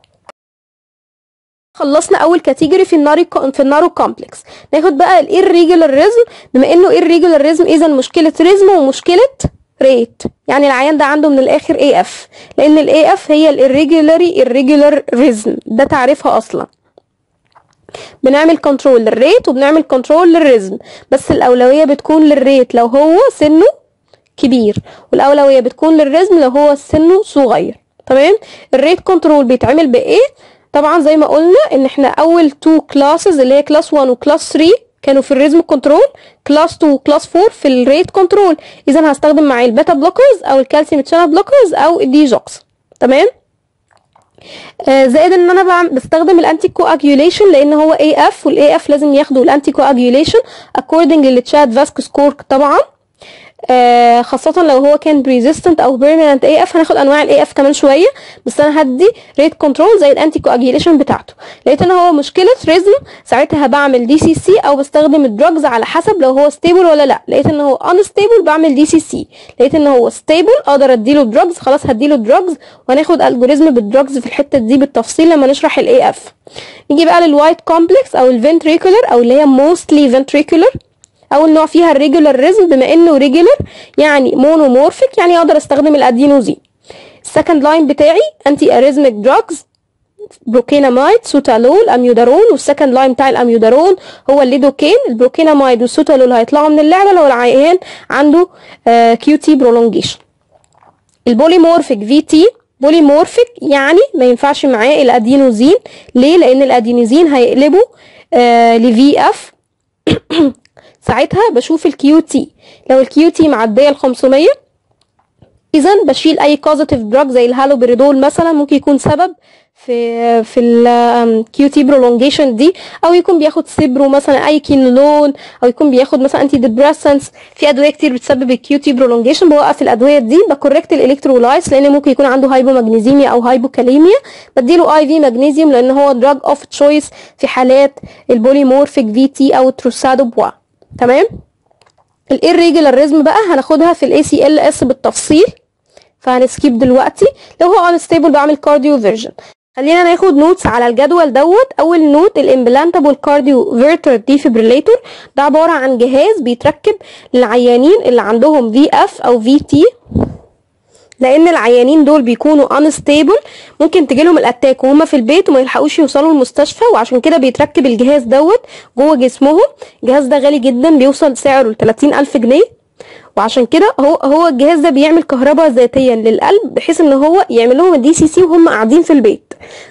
خلصنا اول كاتيجوري في النارو في النارو كومبلكس، ناخد بقى الirregular ريزم. بما انه irregular ريزم اذا مشكله ريزم ومشكله ريت، يعني العيان ده عنده من الاخر اي اف، لان الاي اف هي الirregularly irregular ريزم، ده تعريفها اصلا. بنعمل كنترول للريت وبنعمل كنترول للريزم، بس الاولويه بتكون للريت لو هو سنه كبير، والاولويه بتكون للريزم لو هو سنه صغير. تمام؟ الريت كنترول بيتعمل بايه؟ طبعا زي ما قلنا ان احنا اول تو كلاسز اللي هي كلاس واحد وكلاس ثلاثة كانوا في الريزم كنترول، كلاس اتنين وكلاس اربعة في الريت كنترول. اذا هستخدم معاه البيتا بلوكرز او الكالسيوم تشانل بلوكرز او الديجوكس. تمام؟ آه زائد ان انا بعمل بستخدم الانتي كواجيوليشن لان هو اي اف، والاي اف لازم ياخدوا الانتي كواجيوليشن اكوردنج للتشاد فاسكو سكور طبعا. آه خاصة لو هو كان بريزيستنت او بيرمننت اي اف، هناخد انواع الاي اف كمان شوية، بس انا هدي ريت كنترول زي الانتي كواجيوليشن بتاعته. لقيت ان هو مشكلة ريزم، ساعتها بعمل دي سي سي او بستخدم الدراجز على حسب لو هو ستيبل ولا لا. لقيت ان هو انستيبل بعمل دي سي سي، لقيت ان هو ستيبل اقدر اديله دراجز، خلاص هديله دراجز، وهناخد الجوريزم بالدراجز في الحتة دي بالتفصيل لما نشرح الاي اف. نيجي بقى للوايت كومبلكس او الفنتريكولر او اللي هي موستلي فنتريكولر. اول نوع فيها الريجولار ريزم، بما انه ريجولار يعني مونومورفيك يعني اقدر استخدم الادينوزين. السكند لاين بتاعي انتي اريزميك دراجز، بروكينامايد، سوتالول، اميودارون. والسكند لاين بتاع الاميودارون هو الليدوكين. البروكينامايد والسوتالول هيطلعوا من اللعبه لو العيان عنده كيو تي برولونجيشن. البوليمورفيك في تي، بوليمورفيك يعني ما ينفعش معاه الادينوزين. ليه؟ لان الادينوزين هيقلبه آه لفي اف. ساعتها بشوف الكيو تي، لو الكيو تي معديه ال خمسمية اذا بشيل اي كوزيتيف دراج زي الهالوبريدول مثلا، ممكن يكون سبب في في الكيو تي برولونجيشن دي، او يكون بياخد سيبرو مثلا، اي كينولون، او يكون بياخد مثلا انتي ديبريسنس. في ادويه كتير بتسبب الكيو تي برولونجيشن، بوقف الادويه دي، بكوركت الالكترولايتس لان ممكن يكون عنده هايبومagنيزيميا او هايبوكاليميا، بديله اي في ماجنيزيوم لان هو دراج اوف تشويس في حالات البوليمورفيك في تي او التروسادو بوا. تمام؟ الirregular ريزم بقى هناخدها في الاي سي ال اس بالتفصيل، فهنسكيب دلوقتي. لو هو انستيبل بعمل كارديو فيرجن. خلينا ناخد نوتس على الجدول دوت. اول نوت الامبلانتابل كارديو فيرتر ديفيبريليتور، ده عباره عن جهاز بيتركب للعيانين اللي عندهم في اف او في تي، لان العيانين دول بيكونوا انستيبل، ممكن تجيلهم الاتاك وهم في البيت وما يلحقوش يوصلوا المستشفى، وعشان كده بيتركب الجهاز دوت جوه جسمهم. الجهاز ده غالي جدا، بيوصل سعره ل تلاتين الف جنيه. وعشان كده هو هو الجهاز ده بيعمل كهرباء ذاتيا للقلب بحيث ان هو يعمل لهم الدي سي سي وهم قاعدين في البيت.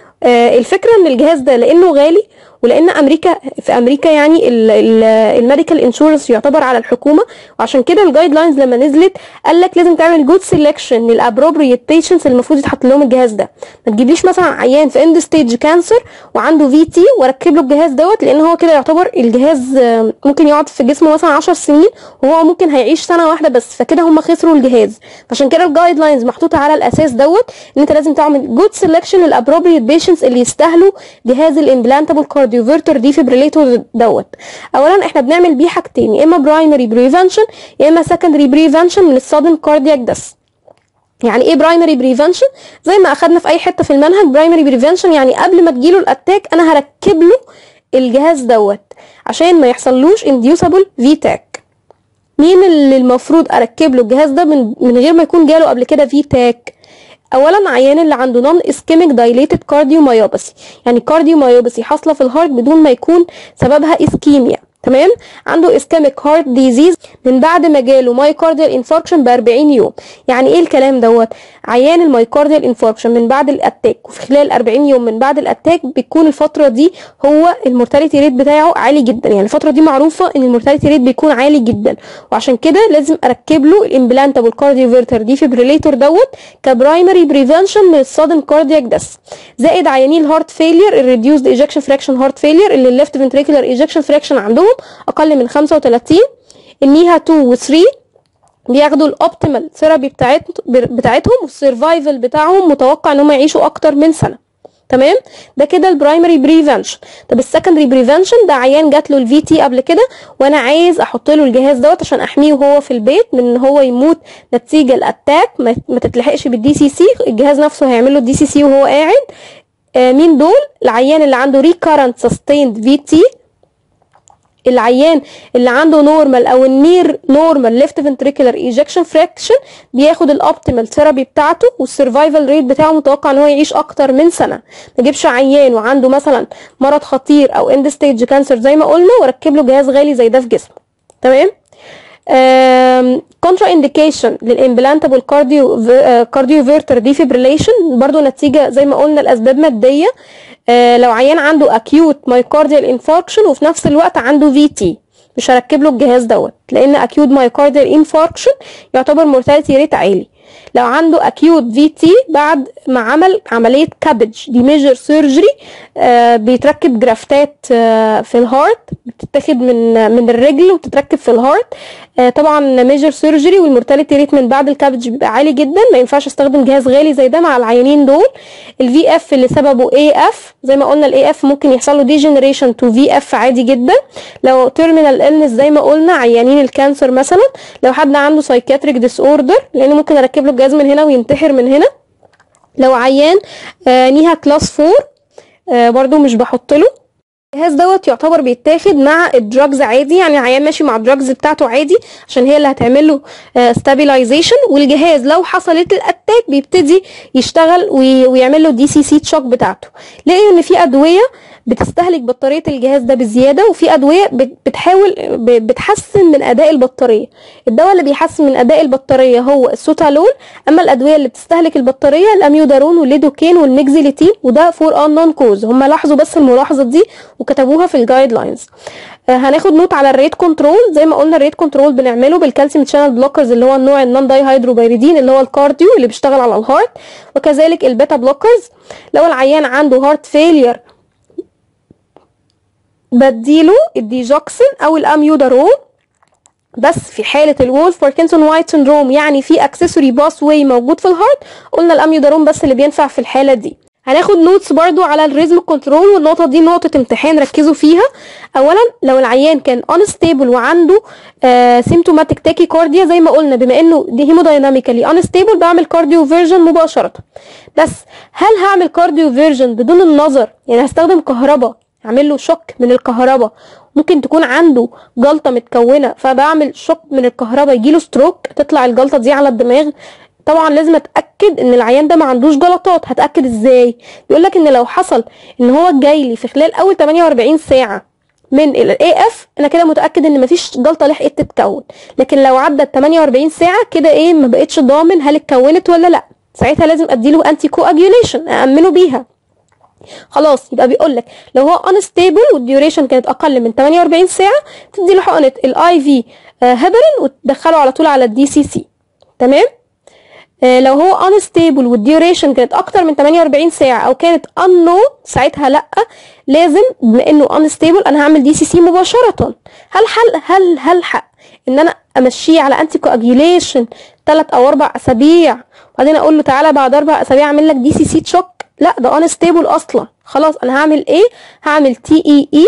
آه الفكره ان الجهاز ده لانه غالي، ولان امريكا في امريكا يعني الميديكال انشورنس يعتبر على الحكومه، وعشان كده الجايد لاينز لما نزلت قال لك لازم تعمل جود سيلكشن للابروبريت بيشنتس اللي المفروض يتحط لهم الجهاز ده. ما تجيبليش مثلا عيان في اند ستيج كانسر وعنده في تي واركب له الجهاز دوت، لان هو كده يعتبر الجهاز ممكن يقعد في جسمه مثلا عشر سنين وهو ممكن هيعيش سنه واحده بس، فكده هم خسروا الجهاز. عشان كده الجايد لاينز محطوطه على الاساس دوت ان انت لازم تعمل جود سيلكشن للابروبريت بيشنتس اللي يستاهلوا جهاز الامبلانتابل كارديوفيرتر ديفيبريليتور دوت. اولا احنا بنعمل بيه حاجتين، يا اما برايمري بريفنشن يا اما سكندري بريفنشن من السادن كاردياك ديث. يعني ايه برايمري بريفنشن؟ زي ما اخدنا في اي حته في المنهج، برايمري بريفنشن يعني قبل ما تجيله الاتاك انا هركب له الجهاز دوت عشان ما يحصلوش انديوسابل في تاك. مين اللي المفروض اركب له الجهاز ده من, من غير ما يكون جاله قبل كده في تاك؟ اولا عيان اللي عنده نون اسكيميك دايليتد كارديومايوباثي، يعني كارديومايوباثي حاصله في الهارت بدون ما يكون سببها اسكيميا، تمام؟ عنده اسكيميك هارت ديزيز من بعد ما جاله مايوكارديال انفاركشن ب أربعين يوم. يعني ايه الكلام دوت؟ عيان المايوكارديال انفاركشن من بعد الاتاك وفي خلال أربعين يوم من بعد الاتاك بيكون الفتره دي هو المورتاليتي ريت بتاعه عالي جدا، يعني الفتره دي معروفه ان المورتاليتي ريت بيكون عالي جدا، وعشان كده لازم اركب له الامبلانتابل كارديوفيرتر ديفيبريليتور دوت كبرايمري بريفنشن من السادن كاردياك ديث. زائد عيانين الهارت فيلير الريديوسد ايجكشن فراكشن هارت فيلير اللي الليفت فنتريكولار ايجكشن فراكشن عندهم اقل من خمسة وتلاتين، النيها اتنين و تلاتة بياخدوا الاوبتيمال ثيرابي بتاعتهم والسرفايفل بتاعهم متوقع ان هم يعيشوا اكتر من سنه، تمام؟ ده كده البرايمري بريفنشن. طب السكندري بريفنشن ده عيان جات له الفي تي قبل كده وانا عايز احط له الجهاز دوت عشان احميه وهو في البيت من ان هو يموت نتيجه الاتاك، ما تتلحقش بالدي سي سي، الجهاز نفسه هيعمل له الدي سي سي وهو قاعد. آه مين دول؟ العيان اللي عنده ريكارنت سستيند في تي، العيان اللي عنده نورمال او النير نورمال ليفت فنتريكولار ايجكشن فراكشن بياخد الاوبتيمال ثيرابي بتاعته والسرفايفل ريت بتاعه متوقع ان هو يعيش اكتر من سنه. ما اجيبش عيان وعنده مثلا مرض خطير او اند ستيج كانسر زي ما قلنا واركب له جهاز غالي زي ده في جسمه، تمام؟ كونترا انديكيشن للامبلانتابل كارديو كارديوفيرتر ديفيبريليشن برضو نتيجه زي ما قلنا الاسباب ماديه. آه لو عيان عنده acute myocardial infarction وفي نفس الوقت عنده في تي مش هركب له الجهاز دوت، لان acute myocardial infarction يعتبر mortality rate عالي. لو عنده acute في تي بعد ما عمل عمليه كابج دي ميجر سيرجري، آه بيتركب جرافتات آه في الهارت بتتاخد من من الرجل وتتركب في الهارت، آه طبعا ميجر سيرجري والمورتاليتي ريت من بعد الكابج بيبقى عالي جدا، ما ينفعش استخدم جهاز غالي زي ده مع العيانين دول. الفي اف اللي سببه اي اف زي ما قلنا الاي اف ممكن يحصل له ديجنريشن تو في اف عادي جدا. لو تيرمينال النس زي ما قلنا عيانين الكانسر مثلا، لو حد عنده سايكاتريك ديس اوردر لان ممكن اركب له الجهاز من هنا وينتحر من هنا. لو عيان آه نيها كلاس فور آه برضو مش بحط له الجهاز دوت، يعتبر بيتاخد مع الدراجز عادي، يعني عيان ماشي مع الدراجز بتاعته عادي عشان هي اللي هتعمل له ستابيلايزيشن، والجهاز لو حصلت الاتاك بيبتدي يشتغل ويعمل له دي سي سي تشوك بتاعته. لقيوا ان في ادويه بتستهلك بطاريه الجهاز ده بزياده، وفي ادويه بتحاول بتحسن من اداء البطاريه. الدواء اللي بيحسن من اداء البطاريه هو السوتالول، اما الادويه اللي بتستهلك البطاريه الاميودارون والليدوكين والميكزيليتين، وده فور ان نون كوز. هم لاحظوا بس الملاحظه دي وكتبوها في الجايد لاينز. آه هناخد نوت على الريت كنترول. زي ما قلنا الريت كنترول بنعمله بالكالسيوم شانل بلوكرز اللي هو النوع النون داي هيدروبيريدين اللي هو الكارديو اللي بيشتغل على الهارت، وكذلك البيتا بلوكرز. لو العيان عنده هارت فيلير بديله الديجوكسين او الاميودارون بس في حاله الولف باركنسون وايت سندروم، يعني في اكسسوري باس واي موجود في الهارت، قلنا الاميودارون بس اللي بينفع في الحاله دي. هناخد نوتس برضو على الريزم كنترول، والنقطه دي نقطه امتحان ركزوا فيها. اولا لو العيان كان انستيبل وعنده سيمتوماتيك تاكي كارديا زي ما قلنا، بما انه دي هيمودايناميكالي انستيبل بعمل كارديو فيرجن مباشره. بس هل هعمل كارديو فيرجن بدون النظر؟ يعني هستخدم كهرباء اعمل له شوك من الكهرباء، ممكن تكون عنده جلطه متكونه فبعمل شوك من الكهرباء يجيله ستروك تطلع الجلطه دي على الدماغ. طبعا لازم اتاكد ان العيان ده ما عندوش جلطات. هتاكد ازاي؟ بيقول لك ان لو حصل ان هو جاي لي في خلال اول تمنية وأربعين ساعه من الاي اف انا كده متاكد ان مفيش جلطه لحقت تتكون. لكن لو عدت تمنية واربعين ساعه كده ايه ما بقتش ضامن هل اتكونت ولا لا، ساعتها لازم اديله انتي كواجيوليشن امنه بيها. خلاص يبقى بيقول لك لو هو unstable والديوريشن كانت اقل من تمنية واربعين ساعه تدي له حقنه الاي في هيبرين وتدخله على طول على الدي سي سي. تمام. آه لو هو unstable والديوريشن كانت اكتر من تمنية واربعين ساعه او كانت unknown ساعتها لا، لازم بما انه unstable انا هعمل دي سي سي مباشره. هل حل هل هلحق ان انا امشيه على انتي كواجيوليشن ثلاث او اربع اسابيع وبعدين اقول له تعالى بعد اربع اسابيع اعمل لك دي سي سي تشوك؟ لا، ده unstable اصلا. خلاص انا هعمل ايه؟ هعمل تي اي اي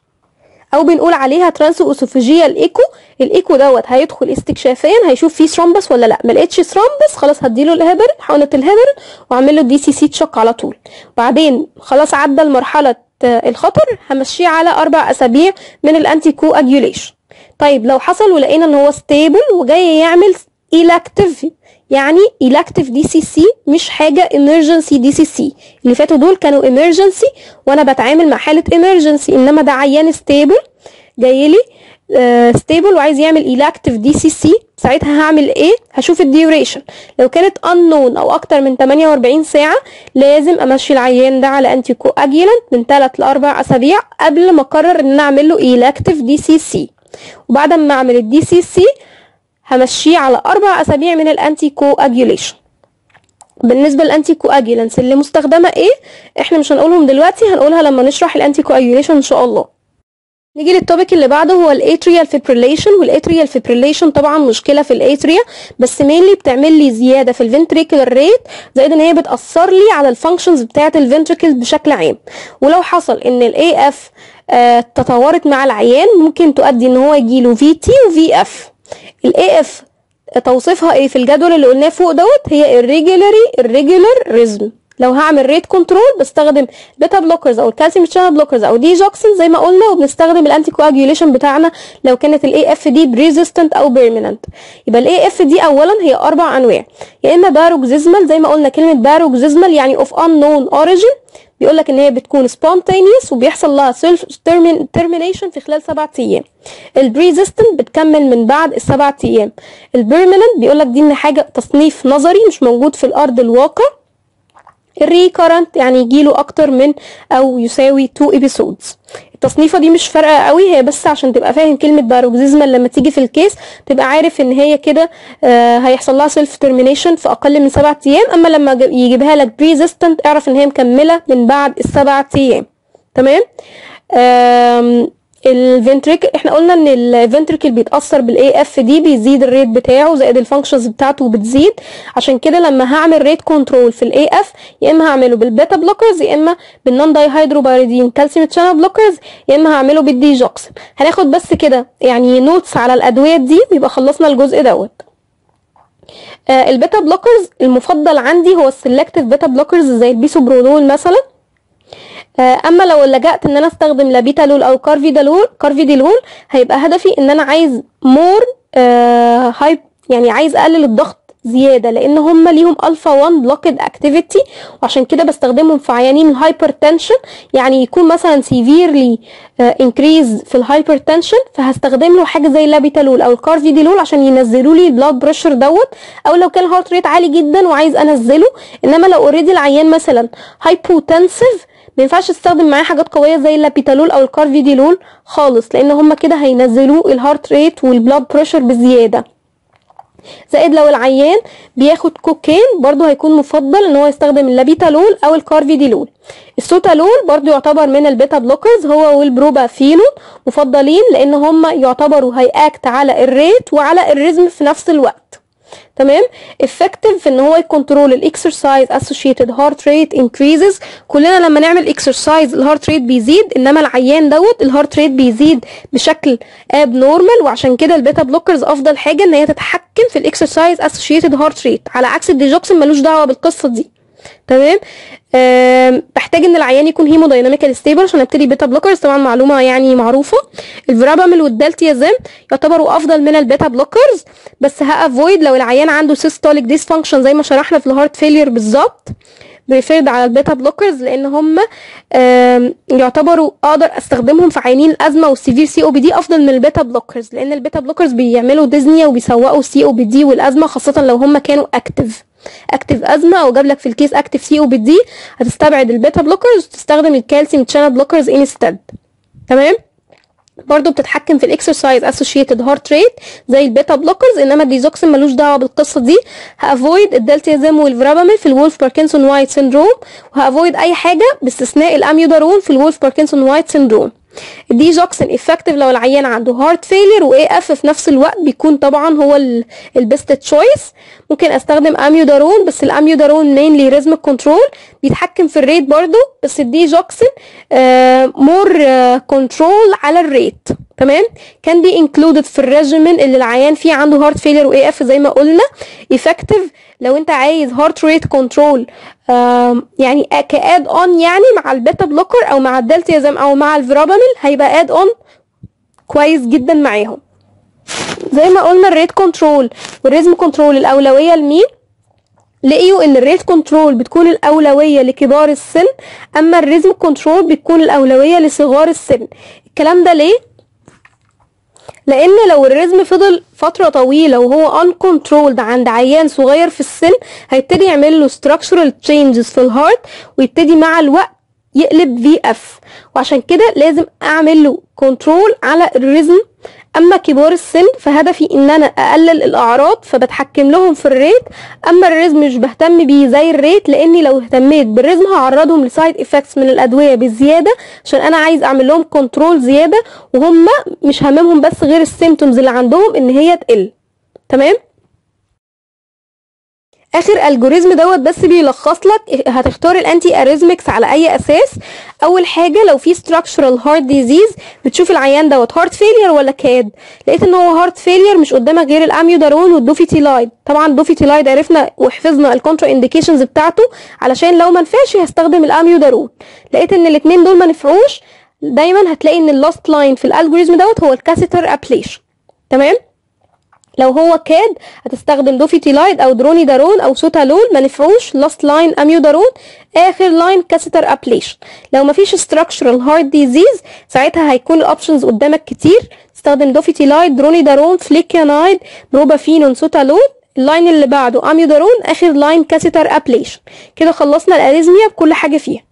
او بنقول عليها ترانسو اسوفيجيال ايكو. الايكو دوت هيدخل استكشافيا هيشوف فيه ثرومبس ولا لا، ما لقيتش ثرومبس خلاص هديله الهيبرين حقنه الهيبرين واعمل له دي سي سي تشوك على طول. بعدين خلاص عدى المرحله الخطر همشيه على اربع اسابيع من الانتي كواجيوليشن. طيب لو حصل ولقينا ان هو ستيبل وجاي يعمل elective، يعني elective دي سي سي مش حاجه emergency دي سي سي. اللي فاتوا دول كانوا emergency وانا بتعامل مع حاله emergency، انما ده عيان stable جاي لي uh, stable وعايز يعمل elective دي سي سي. ساعتها هعمل ايه؟ هشوف الديوريشن. لو كانت unknown او اكتر من تمنية واربعين ساعه لازم امشي العيان ده على انتي كواجيولانت من ثلاث ل اربع اسابيع قبل ما اقرر ان انا اعمل له elective دي سي سي. وبعد ما اعمل الدي سي سي همشيه على اربع اسابيع من الانتي كواجيوليشن. بالنسبه للانتي كواجيولانس اللي مستخدمه ايه احنا مش هنقولهم دلوقتي، هنقولها لما نشرح الانتي كواجيوليشن ان شاء الله. نيجي للتوبيك اللي بعده هو الاتريال فيبريليشن. والاتريال فيبريليشن طبعا مشكله في الاتريا بس مينلي بتعمل لي زياده في الفنتريكولار ريت زائد ان هي بتاثر لي على الفانكشنز بتاعه الفنتريكل بشكل عام. ولو حصل ان الاي اف آه تطورت مع العيان ممكن تؤدي ان هو يجيله في تي وفي اف. الاي اف توصيفها ايه في الجدول اللي قلناه فوق دوت؟ هي irregular irregular rhythm. لو هعمل ريت كنترول بستخدم بيتا بلوكرز او الكالسيوم شانل بلوكرز او دي جوكسين زي ما قلنا، وبنستخدم الانتي كواجيوليشن بتاعنا لو كانت الاي اف دي بريزيستنت او بيرمننت. يبقى الاي اف دي اولا هي اربع انواع، يا اما باروكزيزمال زي ما قلنا كلمه باروكزيزمال يعني اوف unknown origin، بيقول لك ان هي بتكون spontaneous وبيحصل لها سيلف تيرمينيشن في خلال سبعة ايام. البريزيستنت بتكمل من بعد السبع ايام. البيرمننت بيقول لك دي ان حاجه تصنيف نظري مش موجود في الارض الواقع. الريكارنت يعني يجيله اكتر من او يساوي اتنين ايبيسودز. التصنيفه دي مش فارقه قوي، هي بس عشان تبقى فاهم كلمه باروكزيزمال لما تيجي في الكيس تبقى عارف ان هي كده آه هيحصل لها سيلف تيرمينيشن في اقل من سبعة ايام. اما لما يجيبها لك بريزيستنت اعرف ان هي مكمله من بعد السبع ايام. تمام. الفنتريكل احنا قلنا ان الفنتريكل بيتاثر بالاي اف دي، بيزيد الريت بتاعه زائد الفانكشنز بتاعته بتزيد. عشان كده لما هعمل ريت كنترول في الاي اف يا اما هعمله بالبيتا بلوكرز يا اما بالنون داي هيدروبايريدين كالسيوم شانل بلوكرز يا اما هعمله بالدي جوكسين. هناخد بس كده يعني نوتس على الادويه دي ويبقى خلصنا الجزء دوت. آه البيتا بلوكرز المفضل عندي هو السلكتيف بيتا بلوكرز زي البيسوبرولول مثلا. اما لو لجأت ان انا استخدم لابيتالول او كارفيدالول كارفيديلول هيبقى هدفي ان انا عايز مور آه هاي يعني عايز اقلل الضغط زياده لان هم ليهم الفا واحد بلوكد اكتيفيتي، وعشان كده بستخدمهم في عيانين الهايبرتنشن، يعني يكون مثلا سيفيرلي انكريز في الهايبرتنشن فهستخدم له حاجه زي اللابيتالول او الكارفيديلول عشان ينزلوا لي البلاد بريشر دوت. او لو كان الهارت ريت عالي جدا وعايز انزله. انما لو اوريدي العيان مثلا هايبوتنسيف ما ينفعش استخدم معاه حاجات قويه زي اللابيتالول او الكارفيديلول خالص لان هم كده هينزلوا الهارت ريت والبلاد بريشر بزياده. زائد لو العيان بياخد كوكين برضو هيكون مفضل ان هو يستخدم اللابيتالول او الكارفيديلول. السوتالول برضو يعتبر من البيتا بلوكرز، هو والبروبافينون مفضلين لان هم يعتبروا هيأكت على الريت وعلى الريزم في نفس الوقت. تمام. effective في ان هو يكنترول الاكسرسايز associated heart rate increases. كلنا لما نعمل اكسرسايز الهارت ريت بيزيد، انما العيان دوت الهارت ريت بيزيد بشكل اب نورمال، وعشان كده البيتا بلوكرز افضل حاجه ان هي تتحكم في الاكسرسايز associated heart rate على عكس الديجوكسين ملوش دعوه بالقصه دي. تمام. بحتاج ان العيان يكون هيمودايناميكال ستيبل عشان ابتدي بيتا بلوكرز، طبعا معلومه يعني معروفه. الفراباميل والدالتيازام يعتبروا افضل من البيتا بلوكرز، بس هافويد لو العيان عنده سيستوليك ديسفانكشن زي ما شرحنا في الهارت فيلير بالظبط. بريفيرد على البيتا بلوكرز لان هم يعتبروا اقدر استخدمهم في عيانين الازمه والسيفير سي او بي دي افضل من البيتا بلوكرز، لان البيتا بلوكرز بيعملوا ديزنيا وبيسوقوا السي او بي دي والازمه، خاصه لو هم كانوا اكتف اكتف ازمه او جاب لك في الكيس اكتف سي او بي دي، هتستبعد البيتا بلوكرز وتستخدم الكالسيوم تشانل بلوكرز انستد. تمام. برضو بتتحكم في الاكسرسايز اسوشيتد هارت ريت زي البيتا بلوكرز، انما الديزوكسين ملوش دعوه بالقصه دي. هافويد الدلتيازيم والفرابامين في الولف باركنسون وايت سيندروم، وهافويد اي حاجه باستثناء الاميودارون في الولف باركنسون وايت سيندروم. الديزوكسين افكتيف لو العيان عنده هارت فيلير واي اف في نفس الوقت، بيكون طبعا هو البيست تشويس. ممكن استخدم اميودارون، بس الاميودارون مينلي ريزم كنترول بيتحكم في الريت برضو، بس الديزوكسين مور كنترول على الريت. تمام. كان بي انكلودد في الريجيمين اللي العيان فيه عنده هارت فيلير واي اف زي ما قلنا. افكتيف لو انت عايز هارت ريت كنترول يعني كاد اون يعني مع البيتا بلوكر او مع الدلتيازيم او مع الفرابامين، هيبقى اد اون كويس جدا معاهم. زي ما قلنا الريت كنترول والريزم كنترول الاولويه لمين؟ لقيوا ان الريت كنترول بتكون الاولويه لكبار السن، اما الريزم كنترول بتكون الاولويه لصغار السن. الكلام ده ليه؟ لان لو الريزم فضل فتره طويله وهو uncontrolled عند عيان صغير في السن، هيبتدي يعمل له structural changes في الهارت، ويبتدي مع الوقت يقلب في اف، وعشان كده لازم اعمل له كنترول على الريزم. اما كبار السن فهدفي ان انا اقلل الاعراض فبتحكم لهم في الريت، اما الريزم مش بهتم بيه زي الريت، لاني لو اهتميت بالريزم هعرضهم لسايد افكتس من الادويه بالزياده، عشان انا عايز اعمل لهم كنترول زياده، وهم مش هاممهم بس غير السيمتومز اللي عندهم ان هي تقل. تمام. اخر الجوريزم دوت بس بيلخص لك هتختار الانتي اريزمكس على اي اساس. اول حاجه لو في structural heart disease بتشوف العيان دوت هارت فيلير ولا كاد. لقيت ان هو هارت فيلير مش قدامك غير الاميودارون والدوفيتيلايد. طبعا الدوفيتيلايد عرفنا وحفظنا الكونترا انديكيشنز بتاعته، علشان لو ما نفعش هستخدم الاميودارون. لقيت ان الاثنين دول ما نفعوش، دايما هتلاقي ان اللاست لاين في الالجوريزم دوت هو الكاثيتر ابليشن. تمام. لو هو كاد هتستخدم دوفيتيلايد او درونيدارون او سوتالول، ما نفعوش لاست لاين اميودارون، اخر لاين كاثيتر ابليشن. لو مفيش structural heart disease ساعتها هيكون الاوبشنز قدامك كتير، تستخدم دوفيتيلايد، درونيدارون، فليكيانايد، بروبافينون، سوتالول. اللاين اللي بعده اميودارون، اخر لاين كاثيتر ابليشن. كده خلصنا الاريزميا بكل حاجه فيها.